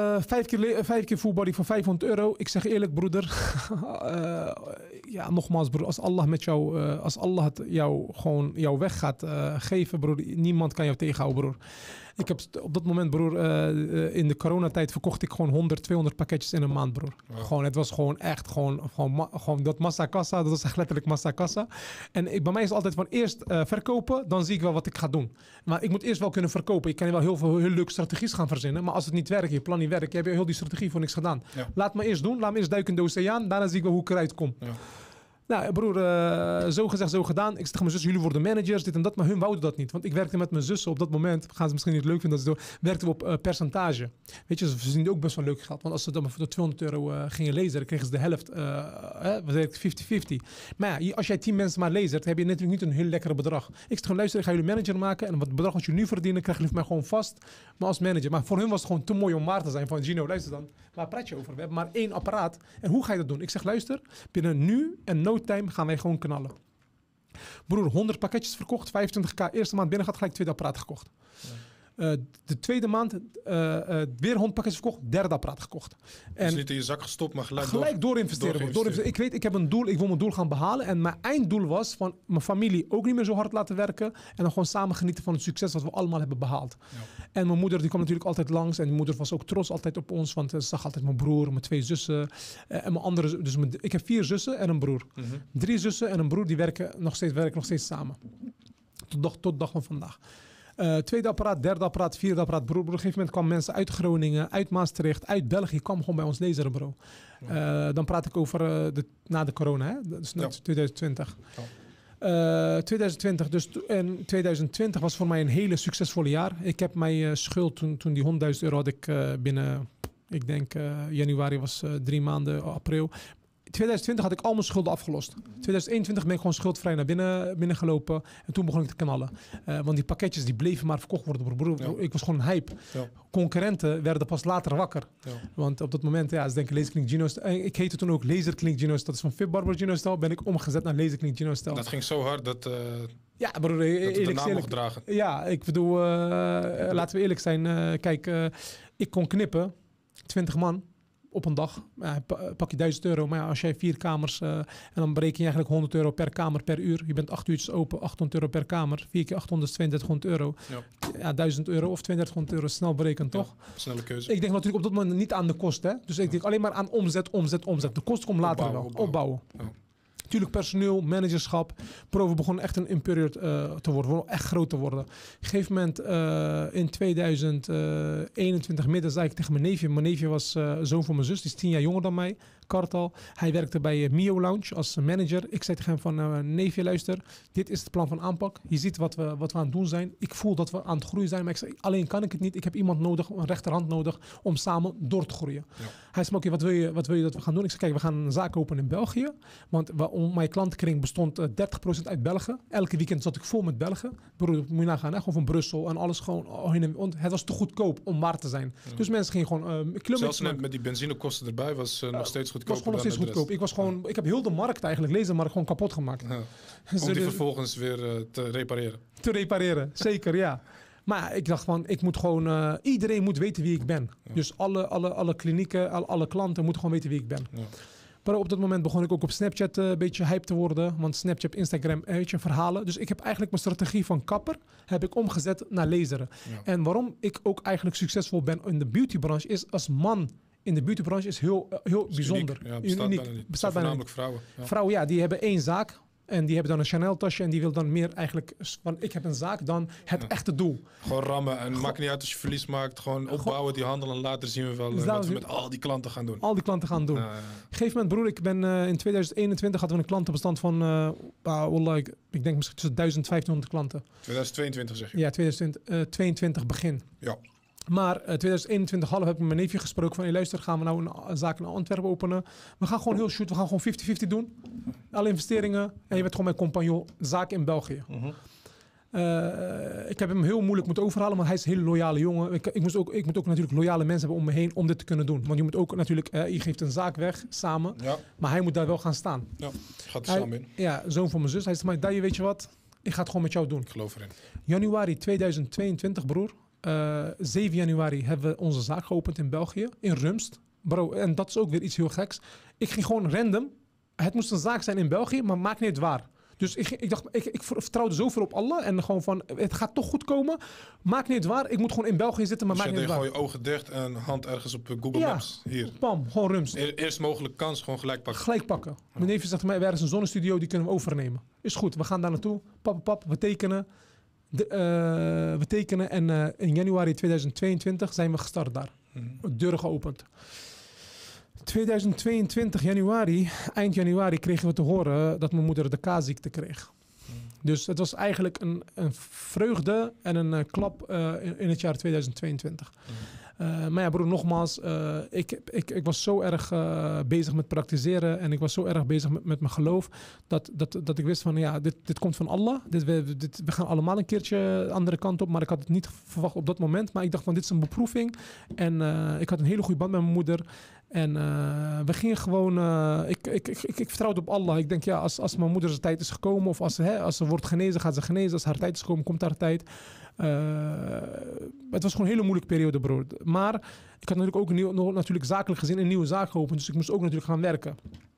5 keer full body voor €500. Ik zeg eerlijk, broeder. Ja, nogmaals, broer. Als Allah het jou gewoon jouw weg gaat geven, broer. Niemand kan jou tegenhouden, broer. Ik heb op dat moment, broer, in de coronatijd verkocht ik gewoon 100, 200 pakketjes in een maand, broer. Wow. Gewoon, het was gewoon echt, gewoon dat Massa Kassa, dat was echt letterlijk Massa Kassa. En bij mij is het altijd van eerst verkopen, dan zie ik wel wat ik ga doen. Maar ik moet eerst wel kunnen verkopen. Ik kan wel heel leuke strategieën gaan verzinnen, maar als het niet werkt, je plan niet werkt, heb je heel die strategie voor niks gedaan. Ja. Laat me eerst doen, laat me eerst duiken in de oceaan, daarna zie ik wel hoe ik eruit kom. Ja. Nou, broer, zo gezegd, zo gedaan. Ik zeg tegen mijn zus, jullie worden managers, dit en dat. Maar hun wouden dat niet. Want ik werkte met mijn zussen op dat moment. Gaan ze misschien niet leuk vinden, dat ze werkten we op percentage. Weet je, ze verdienden ook best wel leuk geld. Want als ze dan voor €200 gingen lezen, dan kregen ze de helft. We werken 50-50. Maar ja, als jij 10 mensen maar lezert, heb je natuurlijk niet een heel lekkere bedrag. Ik zeg, luister, ik ga jullie manager maken. En wat bedrag wat je nu verdienen, krijg je van mij gewoon vast. Maar als manager. Maar voor hun was het gewoon te mooi om waar te zijn. Van Gino, luister dan. Waar praat je over? We hebben maar 1 apparaat. En hoe ga je dat doen? Ik zeg, luister, binnen nu en no time gaan wij gewoon knallen. Broer, 100 pakketjes verkocht, 25k. Eerste maand binnen gaat, gelijk tweede apparaat gekocht. Ja. De tweede maand weer 100 pakketjes verkocht, derde apparaat gekocht. En dus niet in je zak gestopt, maar gelijk door investeren. Ik weet, ik heb een doel, ik wil mijn doel gaan behalen. En mijn einddoel was van mijn familie ook niet meer zo hard laten werken. En dan gewoon samen genieten van het succes wat we allemaal hebben behaald. Ja. En mijn moeder die kwam natuurlijk altijd langs. En mijn moeder was ook trots altijd op ons. Want ze zag altijd mijn broer, mijn 2 zussen. En mijn andere, dus ik heb 4 zussen en een broer. 3 zussen en een broer die werken nog steeds samen. Tot dag van vandaag. Tweede apparaat, derde apparaat, vierde apparaat. Broer, op een gegeven moment kwamen mensen uit Groningen, uit Maastricht, uit België. Kwamen gewoon bij ons laseren, bro. Dan praat ik over na de corona, hè? Dat is 2020. Ja. 2020, dus en 2020 was voor mij een hele succesvolle jaar. Ik heb mijn schuld, toen die €100.000 had ik binnen, ik denk januari was 3 maanden, april. 2020 had ik al mijn schulden afgelost. 2021 ben ik gewoon schuldvrij naar binnen gelopen. En toen begon ik te knallen. Want die pakketjes die bleven maar verkocht worden. Broer. Ja. Ik was gewoon een hype. Ja. Concurrenten werden pas later wakker. Ja. Want op dat moment, ja, ze denken Laserkliniek Gino Stijl. Ik heette toen ook Laserkliniek Gino Stijl. Dat is van Fit Barber Gino Stijl. Ben ik omgezet naar Laserkliniek Gino Stijl. Dat ging zo hard dat... ja, broer, de naam mocht dragen. Ja, ik bedoel, laten we eerlijk zijn. Kijk, ik kon knippen. 20 man. Op een dag pak je €1.000. Maar ja, als jij 4 kamers... en dan bereken je eigenlijk €100 per kamer per uur. Je bent 8 uurtjes open, €800 per kamer. 4 keer 800 is €3200. Ja, €1.000 of €3200 snel berekend, toch? Ja, snelle keuze. Ik denk natuurlijk op dat moment niet aan de kosten. Dus ik denk alleen maar aan omzet. De kosten komen later wel. Opbouwen. Ja. Natuurlijk personeel, managerschap. Bro, we begonnen echt een imperium te worden. We begonnen echt groot te worden. Op een gegeven moment in 2021 midden zei ik tegen mijn neefje. Mijn neefje was zoon van mijn zus. Die is 10 jaar jonger dan mij. Kartal. Hij werkte bij Mio Lounge als manager. Ik zei tegen hem van neefje, luister. Dit is het plan van aanpak. Je ziet wat we aan het doen zijn. Ik voel dat we aan het groeien zijn. Maar ik zei, alleen kan ik het niet. Ik heb iemand nodig, een rechterhand nodig om samen door te groeien. Ja. Hij zei, oké, wat wil je dat we gaan doen? Ik zei, kijk, we gaan een zaak openen in België. Want mijn klantenkring bestond 30% uit Belgen. Elke weekend zat ik vol met Belgen. Broer, moet je nagaan, hè? Gewoon van Brussel en alles gewoon. Het was te goedkoop om waar te zijn. Ja. Dus mensen gingen gewoon zelfs net met die benzinekosten erbij was nog steeds goedkoper. Was gewoon nog steeds goedkoop. Ik heb heel de markt eigenlijk, lezenmarkt, gewoon kapot gemaakt. Ja. Om die vervolgens weer te repareren. Te repareren, zeker, ja. Maar ik dacht van, ik moet gewoon... iedereen moet weten wie ik ben. Ja. Dus alle klinieken, alle klanten moeten gewoon weten wie ik ben. Ja. Maar op dat moment begon ik ook op Snapchat een beetje hype te worden. Want Snapchat, Instagram, weet je, verhalen. Dus ik heb eigenlijk mijn strategie van kapper heb ik omgezet naar laseren. Ja. En waarom ik ook eigenlijk succesvol ben in de beautybranche is als man... In de beautybranche is heel bijzonder. Ja, bestaat bijna niet. Bestaat voornamelijk vrouwen. Ja. Vrouwen, ja, die hebben één zaak. En die hebben dan een Chanel-tasje. En die wil dan meer eigenlijk... Van, ik heb een zaak, dan het echte doel. Gewoon rammen. En maakt niet uit als je verlies maakt. Gewoon opbouwen die handel. En later zien we wel wat we met al die klanten gaan doen. Al die klanten gaan doen. Op een gegeven moment, broer, ik ben in 2021 hadden we een klantenbestand van... ik denk misschien tussen 1500 klanten. 2022 zeg je? Ja, 2022 begin. Ja. Maar 2021 half heb ik met mijn neefje gesproken van... Hey, luister, gaan we nou een zaak in Antwerpen openen? We gaan gewoon heel shoot, we gaan gewoon 50-50 doen. Alle investeringen. En je bent gewoon mijn compagnon. Zaak in België. Ik heb hem heel moeilijk moeten overhalen, maar hij is een hele loyale jongen. Ik moet ook natuurlijk loyale mensen hebben om me heen om dit te kunnen doen. Want je moet ook natuurlijk, je geeft een zaak weg samen, maar hij moet daar wel gaan staan. Ja, gaat er samen in. Ja, zoon van mijn zus. Hij zegt maar, Daje, weet je wat? Ik ga het gewoon met jou doen. Ik geloof erin. Januari 2022, broer. 7 januari hebben we onze zaak geopend in België, in Rumst. Bro, en dat is ook weer iets heel geks. Ik ging gewoon random. Het moest een zaak zijn in België, maar maakt niet waar. Dus ik dacht, ik vertrouwde zoveel op Allah. En gewoon van, het gaat toch goed komen. Maakt niet waar. Ik moet gewoon in België zitten, maar dus maakt niet waar. Gewoon je ogen dicht en hand ergens op Google Maps. Hier. Bam, gewoon Rumst. Eerst mogelijk kans, gewoon gelijk pakken. Gelijk pakken. Mijn neefje zegt mij, er is een zonnestudio, die kunnen we overnemen. Is goed, we gaan daar naartoe. Pap, we tekenen. We tekenen en in januari 2022 zijn we gestart daar. Deuren geopend. 2022 januari, eind januari kregen we te horen dat mijn moeder de K-ziekte kreeg. Dus het was eigenlijk een vreugde en een klap in het jaar 2022. Maar ja, broer, nogmaals, ik was zo erg bezig met praktiseren en ik was zo erg bezig met mijn geloof, dat ik wist van, ja, dit komt van Allah. We gaan allemaal een keertje de andere kant op, maar ik had het niet verwacht op dat moment. Maar ik dacht van, dit is een beproeving. En ik had een hele goede band met mijn moeder. En we gingen gewoon... Ik vertrouwde op Allah. Ik denk, ja, als mijn moeder zijn tijd is gekomen, of als ze wordt genezen, gaat ze genezen. Als haar tijd is gekomen, komt haar tijd. Het was gewoon een hele moeilijke periode, broer. Maar ik had natuurlijk ook natuurlijk zakelijk gezien een nieuwe zaak geopend. Dus ik moest ook natuurlijk gaan werken.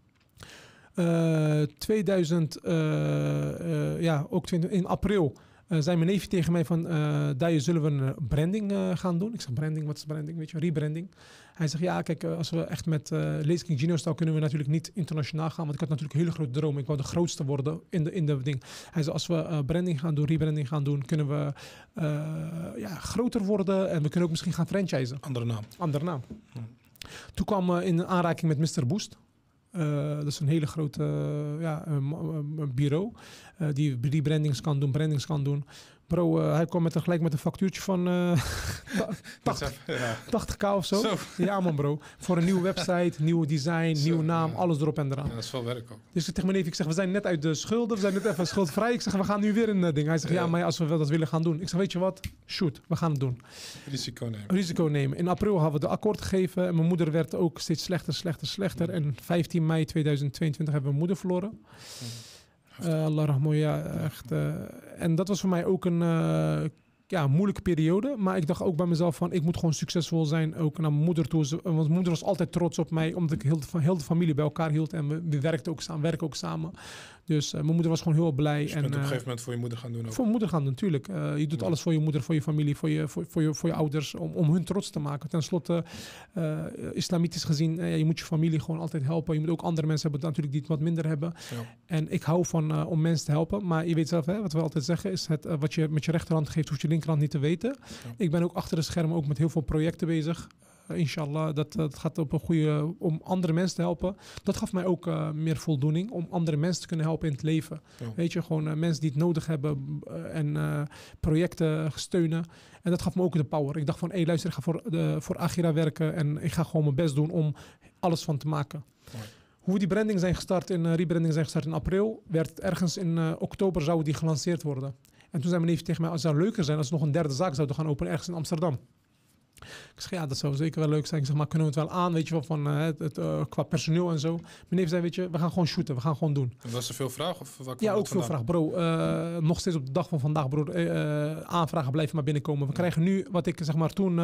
20 in april zei mijn neefje tegen mij van... Daje, zullen we een branding gaan doen? Ik zeg, branding, wat is branding? Weet je, rebranding. Hij zegt, ja, kijk, als we echt met Lazy King Gino Style kunnen we natuurlijk niet internationaal gaan. Want ik had natuurlijk een hele grote droom. Ik wou de grootste worden in de ding. Hij zei, als we branding gaan doen, rebranding gaan doen, kunnen we groter worden. En we kunnen ook misschien gaan franchisen. Andere naam. Toen kwam in aanraking met Mr. Boost. Dat is een hele grote bureau die rebrandings kan doen, brandings kan doen. Bro, hij kwam gelijk met een factuurtje van 80k of zo. Ja man bro, voor een nieuwe website, nieuwe design, nieuwe naam, alles erop en eraan. Ja, dat is wel werk ook. Dus ik tegen mijn neef, ik zeg, we zijn net uit de schulden, we zijn net even schuldvrij. Ik zeg, we gaan nu weer een ding. Hij zegt, ja, maar als we dat willen gaan doen. Ik zeg, weet je wat, shoot, we gaan het doen. Risico nemen. In april hadden we de akkoord gegeven en mijn moeder werd ook steeds slechter. En 15 mei 2022 hebben we mijn moeder verloren. Allah rahmo, ja, echt. En dat was voor mij ook een moeilijke periode. Maar ik dacht ook bij mezelf van, ik moet gewoon succesvol zijn. Ook naar mijn moeder toe. Want mijn moeder was altijd trots op mij. Omdat ik heel de familie bij elkaar hield. En we werken ook samen. Dus Dus mijn moeder was gewoon heel blij. Dus je bent op een gegeven moment voor je moeder gaan doen ook. Voor mijn moeder gaan doen, natuurlijk. Je doet alles voor je moeder, voor je familie, voor je ouders, om hun trots te maken. Ten slotte, islamitisch gezien, je moet je familie gewoon altijd helpen. Je moet ook andere mensen hebben natuurlijk die het wat minder hebben. Ja. En ik hou van om mensen te helpen. Maar je weet zelf, wat we altijd zeggen, is wat je met je rechterhand geeft, hoeft je linkerhand niet te weten. Ja. Ik ben ook achter de schermen ook met heel veel projecten bezig. Inshallah, dat gaat op een goede, om andere mensen te helpen. Dat gaf mij ook meer voldoening om andere mensen te kunnen helpen in het leven. Ja. Weet je, gewoon mensen die het nodig hebben en projecten steunen. En dat gaf me ook de power. Ik dacht van, luister, ik ga voor Agira werken en ik ga gewoon mijn best doen om alles van te maken. Ja. Hoe die branding zijn gestart rebranding zijn gestart in april, werd het ergens in oktober zou die gelanceerd worden. En toen zei mijn neef tegen mij, als het zou leuker zijn als we nog een derde zaak zouden gaan openen ergens in Amsterdam. Ik zeg, ja, dat zou zeker wel leuk zijn. Ik zeg, maar kunnen we het wel aan, weet je wel, van qua personeel en zo. Mijn neef zei, weet je, we gaan gewoon shooten, we gaan gewoon doen. En was er veel vraag? Of ja, ook veel vraag, bro. Nog steeds op de dag van vandaag, bro, aanvragen blijven maar binnenkomen. We krijgen nu, wat ik zeg maar toen...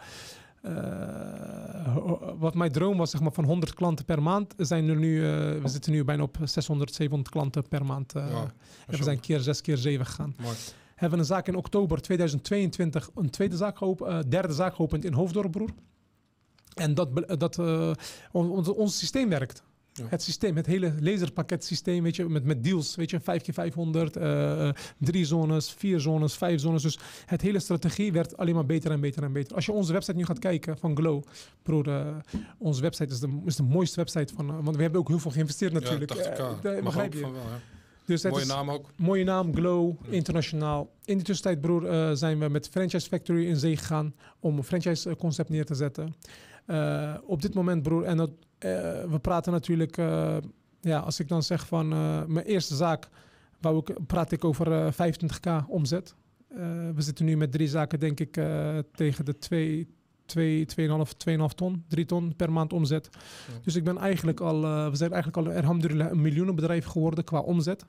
wat mijn droom was, zeg maar, van 100 klanten per maand, zijn er nu, we zitten nu bijna op 600, 700 klanten per maand. En we zijn keer 6, keer 7 gegaan. Mooi. Hebben een zaak in oktober 2022, een derde zaak geopend in Hoofddorp, broer. En ons systeem werkt. Ja. Het systeem, het hele laserpakketsysteem, weet je, met deals, weet je, 5x500, 3 zones, 4 zones, 5 zones. Dus het hele strategie werd alleen maar beter en beter en beter. Als je onze website nu gaat kijken van Glow, broer, onze website is de mooiste website van, want we hebben ook heel veel geïnvesteerd natuurlijk. Ja, 80k. Begrijp je? Van wel, ja. Dus mooie naam ook. Mooie naam, Glow, internationaal. In de tussentijd, broer, zijn we met Franchise Factory in zee gegaan om een franchise concept neer te zetten. Op dit moment, broer, en we praten natuurlijk, als ik dan zeg van mijn eerste zaak, praat ik over 25k omzet. We zitten nu met 3 zaken, denk ik, tegen de 2,5 ton, 3 ton per maand omzet. Ja. Dus ik ben eigenlijk we zijn eigenlijk al alhamdulillah een miljoenenbedrijf geworden qua omzet.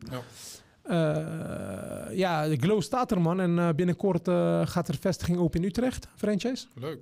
Ja. De Glow staat er, man. En binnenkort gaat er vestiging open in Utrecht, franchise. Leuk.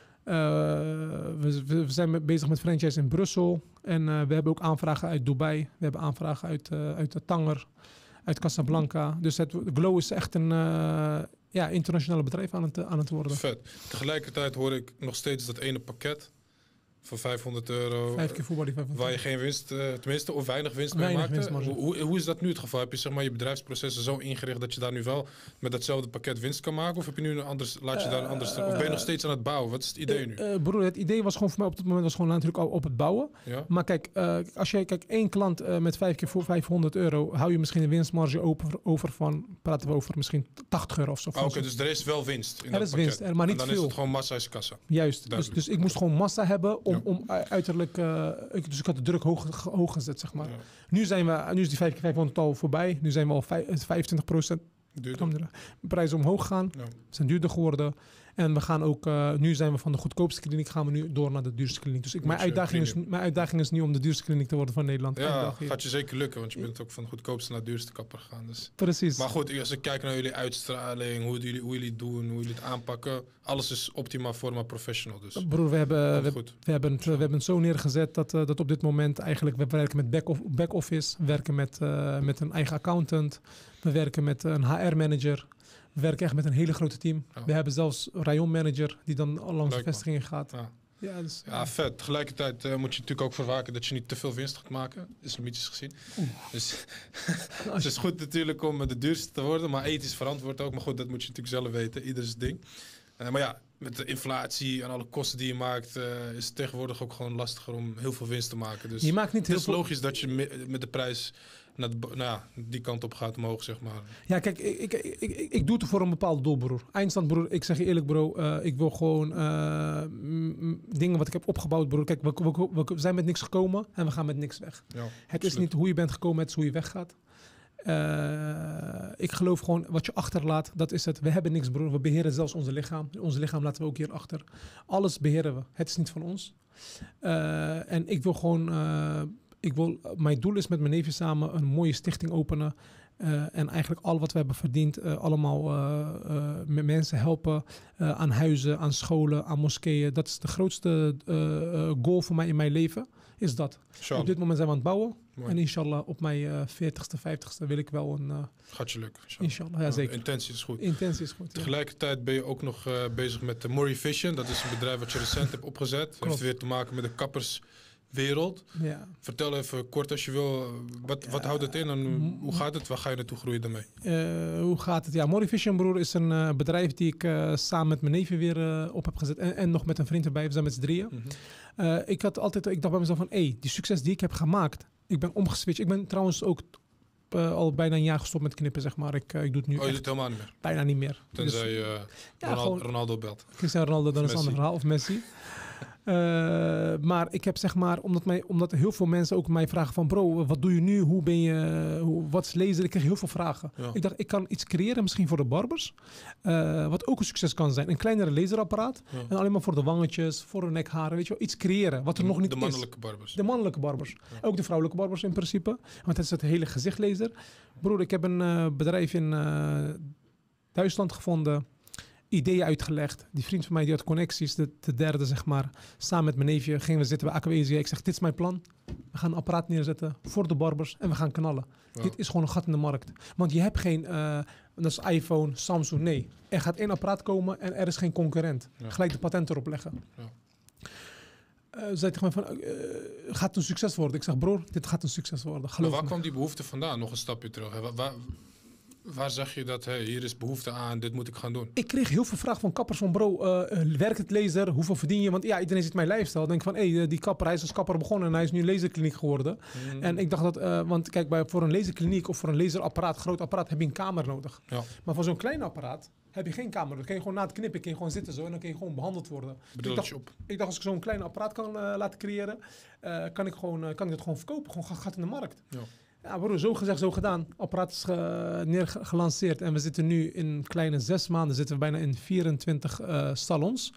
We zijn bezig met franchise in Brussel. En we hebben ook aanvragen uit Dubai. We hebben aanvragen uit Tanger, uit Casablanca. Dus Glow is echt een internationale bedrijf aan het worden. Vet. Tegelijkertijd hoor ik nog steeds dat ene pakket voor €500. 5 keer voetbal die 500. Waar je geen winst, tenminste, of weinig winst mee maakte. Hoe is dat nu het geval? Heb je zeg maar je bedrijfsprocessen zo ingericht dat je daar nu wel met datzelfde pakket winst kan maken? Of heb je nu of ben je nog steeds aan het bouwen? Wat is het idee nu? Broer, het idee was gewoon voor mij op dit moment natuurlijk al op het bouwen. Ja? Maar kijk, als je één klant met 5 keer voor €500, hou je misschien een winstmarge over van, praten we over misschien €80 of zo. Oké, dus er is wel winst in dat pakket. Winst, maar niet en dan veel. is het gewoon massa is kassa. Juist, dus ik moest gewoon massa hebben om uiterlijk... dus ik had de druk hoog gezet, zeg maar. Ja. Nu is die 5 keer 500 al voorbij. Nu zijn we al 25% prijzen omhoog gegaan. Ja. Zijn duurder geworden. En we gaan ook, nu zijn we van de goedkoopste kliniek, gaan we nu door naar de duurste kliniek. Dus mijn uitdaging is nu om de duurste kliniek te worden van Nederland. Ja, gaat je zeker lukken, want je bent ook van de goedkoopste naar de duurste kapper gegaan. Dus. Precies. Maar goed, als ik kijk naar jullie uitstraling, hoe jullie het doen, hoe jullie het aanpakken, alles is optimaal voor maar professional. Dus. Broer, we hebben het zo neergezet dat op dit moment eigenlijk, we werken met back-office, we werken met een eigen accountant, we werken met een HR-manager. We werken echt met een hele grote team. Ja. We hebben zelfs een rayonmanager die dan langs de vestigingen gaat. Ja. Vet. Tegelijkertijd moet je natuurlijk ook verwaken dat je niet te veel winst gaat maken, islamitisch gezien. Dus het is goed natuurlijk om de duurste te worden, maar ethisch verantwoord ook. Maar goed, dat moet je natuurlijk zelf weten. Ieders ding. Maar ja, met de inflatie en alle kosten die je maakt, is het tegenwoordig ook gewoon lastiger om heel veel winst te maken. Dus je maakt niet het is logisch dat je met de prijs die kant op gaat omhoog, zeg maar. Ja, kijk, ik doe het voor een bepaald doel, broer. Eindstand, broer, ik zeg je eerlijk, bro. Ik wil gewoon dingen wat ik heb opgebouwd, broer. Kijk, we zijn met niks gekomen en we gaan met niks weg. Ja, het is niet hoe je bent gekomen, het is hoe je weggaat. Ik geloof gewoon, wat je achterlaat, dat is het. We hebben niks, broer. We beheren zelfs onze lichaam. Onze lichaam laten we ook hier achter. Alles beheren we. Het is niet van ons. En ik wil gewoon... mijn doel is met mijn neefje samen een mooie stichting openen En eigenlijk al wat we hebben verdiend, allemaal met mensen helpen aan huizen, aan scholen, aan moskeeën. Dat is de grootste goal voor mij in mijn leven, is dat. Op dit moment zijn we aan het bouwen. Mooi. En inshallah op mijn 40ste, 50ste wil ik wel een... Gaat je lukken. Inshallah, ja zeker. Intentie is goed. Intentie is goed, ja. Tegelijkertijd ben je ook nog bezig met Mori Vision. Dat is een bedrijf wat je recent hebt opgezet. Het heeft weer te maken met de kapperswereld. Ja. Vertel even kort als je wil, wat houdt het in en hoe gaat het? Waar ga je naartoe groeien daarmee? Hoe gaat het? Ja, Mori Vision, broer, is een bedrijf die ik samen met mijn neefje weer op heb gezet. En nog met een vriend erbij, we zijn met z'n drieën. Mm-hmm. Ik dacht bij mezelf van, die succes die ik heb gemaakt, ik ben omgeswitcht. Ik ben trouwens ook al bijna een jaar gestopt met knippen, zeg maar. Ik doe het nu je doet het helemaal niet meer? Bijna niet meer. Tenzij Ronaldo belt. Cristiano Ronaldo, dan is het een ander verhaal. Of Messi. Maar ik heb zeg maar, omdat heel veel mensen ook mij vragen van bro, wat doe je nu? Hoe ben je? Wat is lezen? Ik kreeg heel veel vragen. Ja. Ik dacht, ik kan iets creëren misschien voor de barbers. Wat ook een succes kan zijn. Een kleinere laserapparaat. Ja. En alleen maar voor de wangetjes, voor de nekharen. Weet je wel, iets creëren wat er nog niet is. De mannelijke barbers. De mannelijke barbers. Ja. Ook de vrouwelijke barbers in principe. Want het is het hele gezichtlaser. Broer, ik heb een bedrijf in Duitsland gevonden. Ideeën uitgelegd. Die vriend van mij die had connecties, de derde zeg maar. Samen met mijn neefje gingen we zitten bij AKW. Ik zeg, dit is mijn plan. We gaan een apparaat neerzetten voor de barbers en we gaan knallen. Wow. Dit is gewoon een gat in de markt. Want je hebt geen, dat is iPhone, Samsung, nee. Er gaat één apparaat komen en er is geen concurrent. Ja. Gelijk de patent erop leggen. Ja. Zei tegen mij van, gaat het een succes worden? Ik zeg, broer, dit gaat een succes worden. Maar waar kwam die behoefte vandaan? Nog een stapje terug. Waar zeg je dat, hier is behoefte aan, dit moet ik gaan doen? Ik kreeg heel veel vragen van kappers van bro, werkt het laser? Hoeveel verdien je? Want ja, iedereen ziet mijn lifestyle. Denk van, die kapper, hij is als kapper begonnen en hij is nu laserkliniek geworden. Mm. En ik dacht dat, want kijk, voor een laserkliniek of voor een laserapparaat, groot apparaat, heb je een kamer nodig. Ja. Maar voor zo'n klein apparaat heb je geen kamer. Dan kun je gewoon na het knippen, kun je gewoon zitten zo en dan kun je gewoon behandeld worden. Ik dacht als ik zo'n klein apparaat kan laten creëren, kan ik het gewoon verkopen. Gewoon gaat in de markt. Ja. Ja, broer, zo gezegd, zo gedaan. Apparaat is gelanceerd en we zitten nu in kleine 6 maanden zitten we bijna in 24 salons.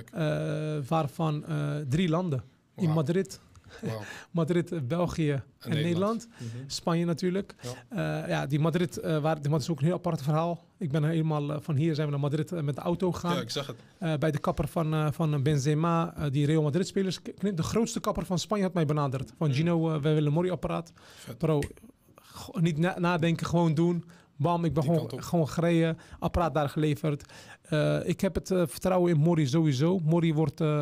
Waarvan 3 landen. Wow. In Madrid. Wow. Madrid, België en Nederland. Mm-hmm. Spanje natuurlijk. Ja. Die Madrid is ook een heel apart verhaal. Ik ben helemaal van hier zijn we naar Madrid met de auto gegaan. Ja, ik zag het. Bij de kapper van Benzema, die Real Madrid spelers. De grootste kapper van Spanje had mij benaderd. Van Gino, wij willen een Mori-apparaat. Bro, niet nadenken, gewoon doen. Bam, ik ben gewoon gereden. Apparaat daar geleverd. Ik heb het vertrouwen in Mori sowieso. Mori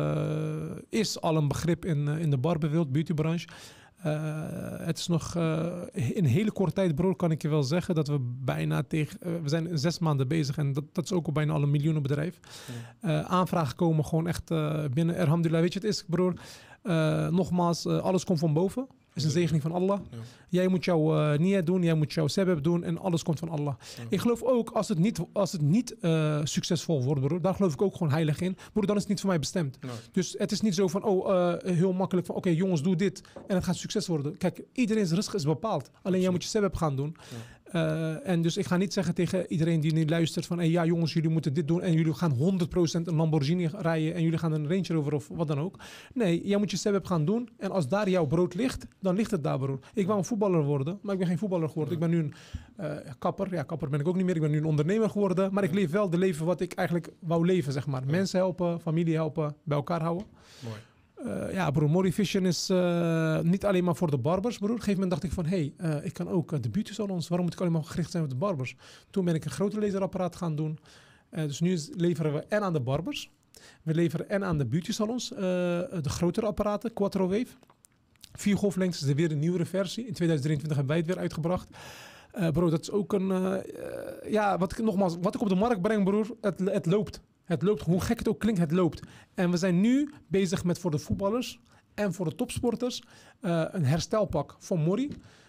is al een begrip in de barberwereld, beautybranche. Het is nog in hele korte tijd, broer, kan ik je wel zeggen dat we bijna we zijn 6 maanden bezig en dat is ook al bijna al een miljoenenbedrijf. Aanvragen komen gewoon echt binnen. Alhamdulillah, weet je, het is, broer. Nogmaals, alles komt van boven. Het is een zegening van Allah. Ja. Jij moet jouw niyat doen, jij moet jouw sebeb doen en alles komt van Allah. Ja. Ik geloof ook, als het niet succesvol wordt, broer, daar geloof ik ook gewoon heilig in. Broer, dan is het niet voor mij bestemd. Ja. Dus het is niet zo van, heel makkelijk van, oké, jongens, doe dit en het gaat succes worden. Kijk, iedereen's rizq is bepaald. Alleen jij moet je sebeb gaan doen. Ja. En dus ik ga niet zeggen tegen iedereen die nu luistert van, ja jongens, jullie moeten dit doen en jullie gaan 100% een Lamborghini rijden en jullie gaan een Range Rover of wat dan ook. Nee, jij moet je sebeb gaan doen en als daar jouw brood ligt, dan ligt het daar, broer. Ik wou een voetballer worden, maar ik ben geen voetballer geworden. Ik ben nu een kapper. Ja, kapper ben ik ook niet meer. Ik ben nu een ondernemer geworden, maar ik leef wel de leven wat ik eigenlijk wou leven, zeg maar. Mensen helpen, familie helpen, bij elkaar houden. Mooi. Ja, broer, Mori Vision is niet alleen maar voor de barbers, broer. Op een gegeven moment dacht ik van, ik kan ook de beauty salons. Waarom moet ik alleen maar gericht zijn op de barbers? Toen ben ik een groter laserapparaat gaan doen. Dus nu leveren we en aan de barbers. We leveren en aan de beauty salons. De grotere apparaten, Quattro Wave. 4 golflengtes, is weer een nieuwere versie. In 2023 hebben wij het weer uitgebracht. Bro, dat is ook een... wat ik op de markt breng, broer, het loopt. Het loopt, hoe gek het ook klinkt, het loopt. En we zijn nu bezig met voor de voetballers en voor de topsporters een herstelpak van Mori.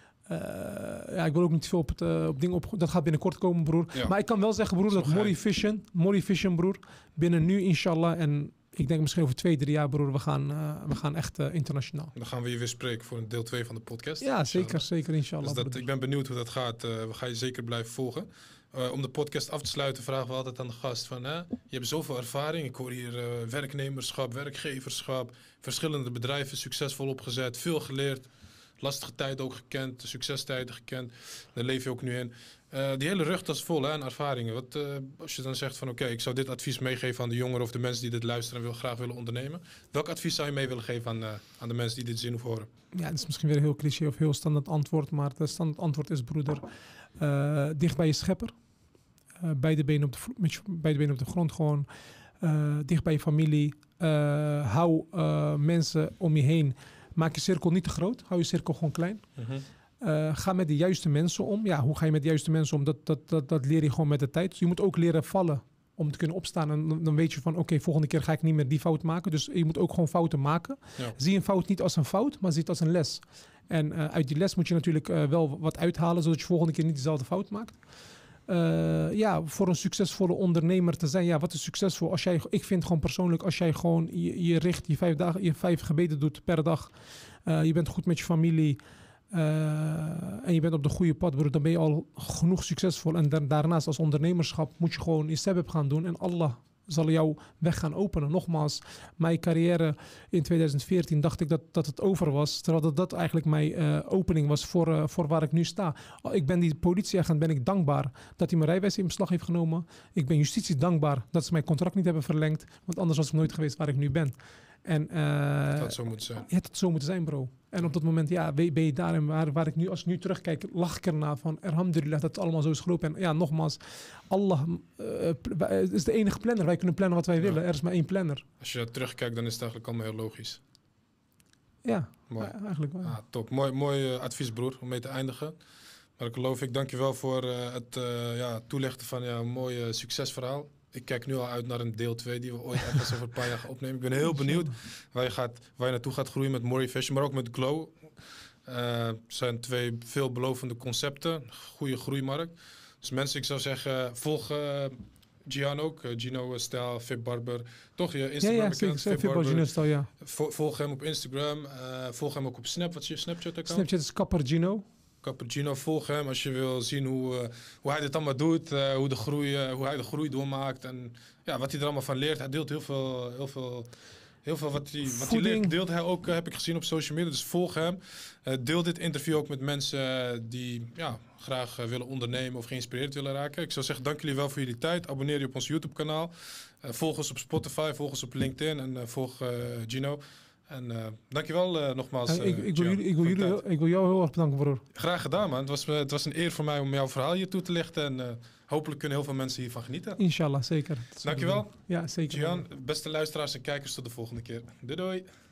Ik wil ook niet veel op dingen op. Dat gaat binnenkort komen, broer. Ja. Maar ik kan wel zeggen, broer, dat Mori Vision, broer, binnen nu, inshallah, en ik denk misschien over 2-3 jaar, broer, we gaan echt internationaal. Dan gaan we je weer spreken voor een deel 2 van de podcast. Ja, zeker, inshallah. Dus ik ben benieuwd hoe dat gaat. We gaan je zeker blijven volgen. Om de podcast af te sluiten vragen we altijd aan de gast van, je hebt zoveel ervaring. Ik hoor hier werknemerschap, werkgeverschap, verschillende bedrijven succesvol opgezet, veel geleerd. lastige tijden ook gekend, de succestijden gekend. Daar leef je ook nu in. Die hele rugtas is vol hè, aan ervaringen. Wat, als je dan zegt van oké, ik zou dit advies meegeven aan de jongeren of de mensen die dit luisteren en graag willen ondernemen. Welk advies zou je mee willen geven aan de mensen die dit zien of horen? Ja, het is misschien weer een heel cliché of heel standaard antwoord, maar het standaard antwoord is, broeder, dicht bij je schepper. Beide benen op de grond gewoon. Dicht bij je familie. Hou mensen om je heen. Maak je cirkel niet te groot. Hou je cirkel gewoon klein. Ga met de juiste mensen om. Ja, hoe ga je met de juiste mensen om? Dat leer je gewoon met de tijd. Dus je moet ook leren vallen om te kunnen opstaan. En dan weet je van oké, volgende keer ga ik niet meer die fout maken. Dus je moet ook gewoon fouten maken. Ja. Zie een fout niet als een fout, maar zie het als een les. En uit die les moet je natuurlijk wel wat uithalen, zodat je volgende keer niet dezelfde fout maakt. Voor een succesvolle ondernemer te zijn, ja, wat is succesvol? Ik vind gewoon persoonlijk, als jij gewoon je richt, je 5 gebeden doet per dag, je bent goed met je familie en je bent op de goede pad, broer, dan ben je al genoeg succesvol. En daarnaast als ondernemerschap moet je gewoon je sebeb gaan doen en Allah zal jouw weg gaan openen. Nogmaals, mijn carrière in 2014 dacht ik dat het over was. Terwijl dat eigenlijk mijn opening was voor waar ik nu sta. Ik ben die politieagent, ben ik dankbaar dat hij mijn rijbewijs in beslag heeft genomen. Ik ben justitie dankbaar dat ze mijn contract niet hebben verlengd. Want anders was ik nooit geweest waar ik nu ben. En, dat had zo moeten zijn. Het had zo moeten zijn, bro. En op dat moment, ja, ben je daar en waar ik nu, als ik nu terugkijk, lach ik erna van, alhamdulillah, dat het allemaal zo is gelopen. En ja, nogmaals, Allah is de enige planner. Wij kunnen plannen wat wij willen. Er is maar één planner. Als je terugkijkt, dan is het eigenlijk allemaal heel logisch. Ja, mooi. Eigenlijk wel. Top. Mooi advies, broer, om mee te eindigen. Maar ik dank je wel voor het toelichten van een mooi succesverhaal. Ik kijk nu al uit naar een deel 2 die we ooit ergens over een paar jaar gaan opnemen. Ik ben heel benieuwd waar je naartoe gaat groeien met Mori Fashion, maar ook met Glow. Zijn 2 veelbelovende concepten, goede groeimarkt. Dus mensen, ik zou zeggen, volg Gian ook, Gino Stijl, Fit Barber. Toch je Instagram bekend? Fit Barber, Gino Stijl, ja. Volg hem op Instagram, volg hem ook op Snap. Wat is je Snapchat-account? Snapchat is Kapper Gino. Cappuccino, volg hem als je wil zien hoe hij dit allemaal doet, hoe hij de groei doormaakt en ja, wat hij er allemaal van leert. Hij deelt heel veel wat hij leert, deelt hij ook, heb ik gezien op social media. Dus volg hem. Deel dit interview ook met mensen die graag willen ondernemen of geïnspireerd willen raken. Ik zou zeggen, dank jullie wel voor jullie tijd. Abonneer je op ons YouTube kanaal. Volg ons op Spotify, volg ons op LinkedIn en volg Gino. En dankjewel nogmaals. Ik wil jou heel erg bedanken, broer. Graag gedaan, man. Het was een eer voor mij om jouw verhaal hier toe te lichten. En hopelijk kunnen heel veel mensen hiervan genieten. Inshallah, zeker. Dankjewel. Ja, zeker. Gian, beste luisteraars en kijkers, tot de volgende keer. Doei doei.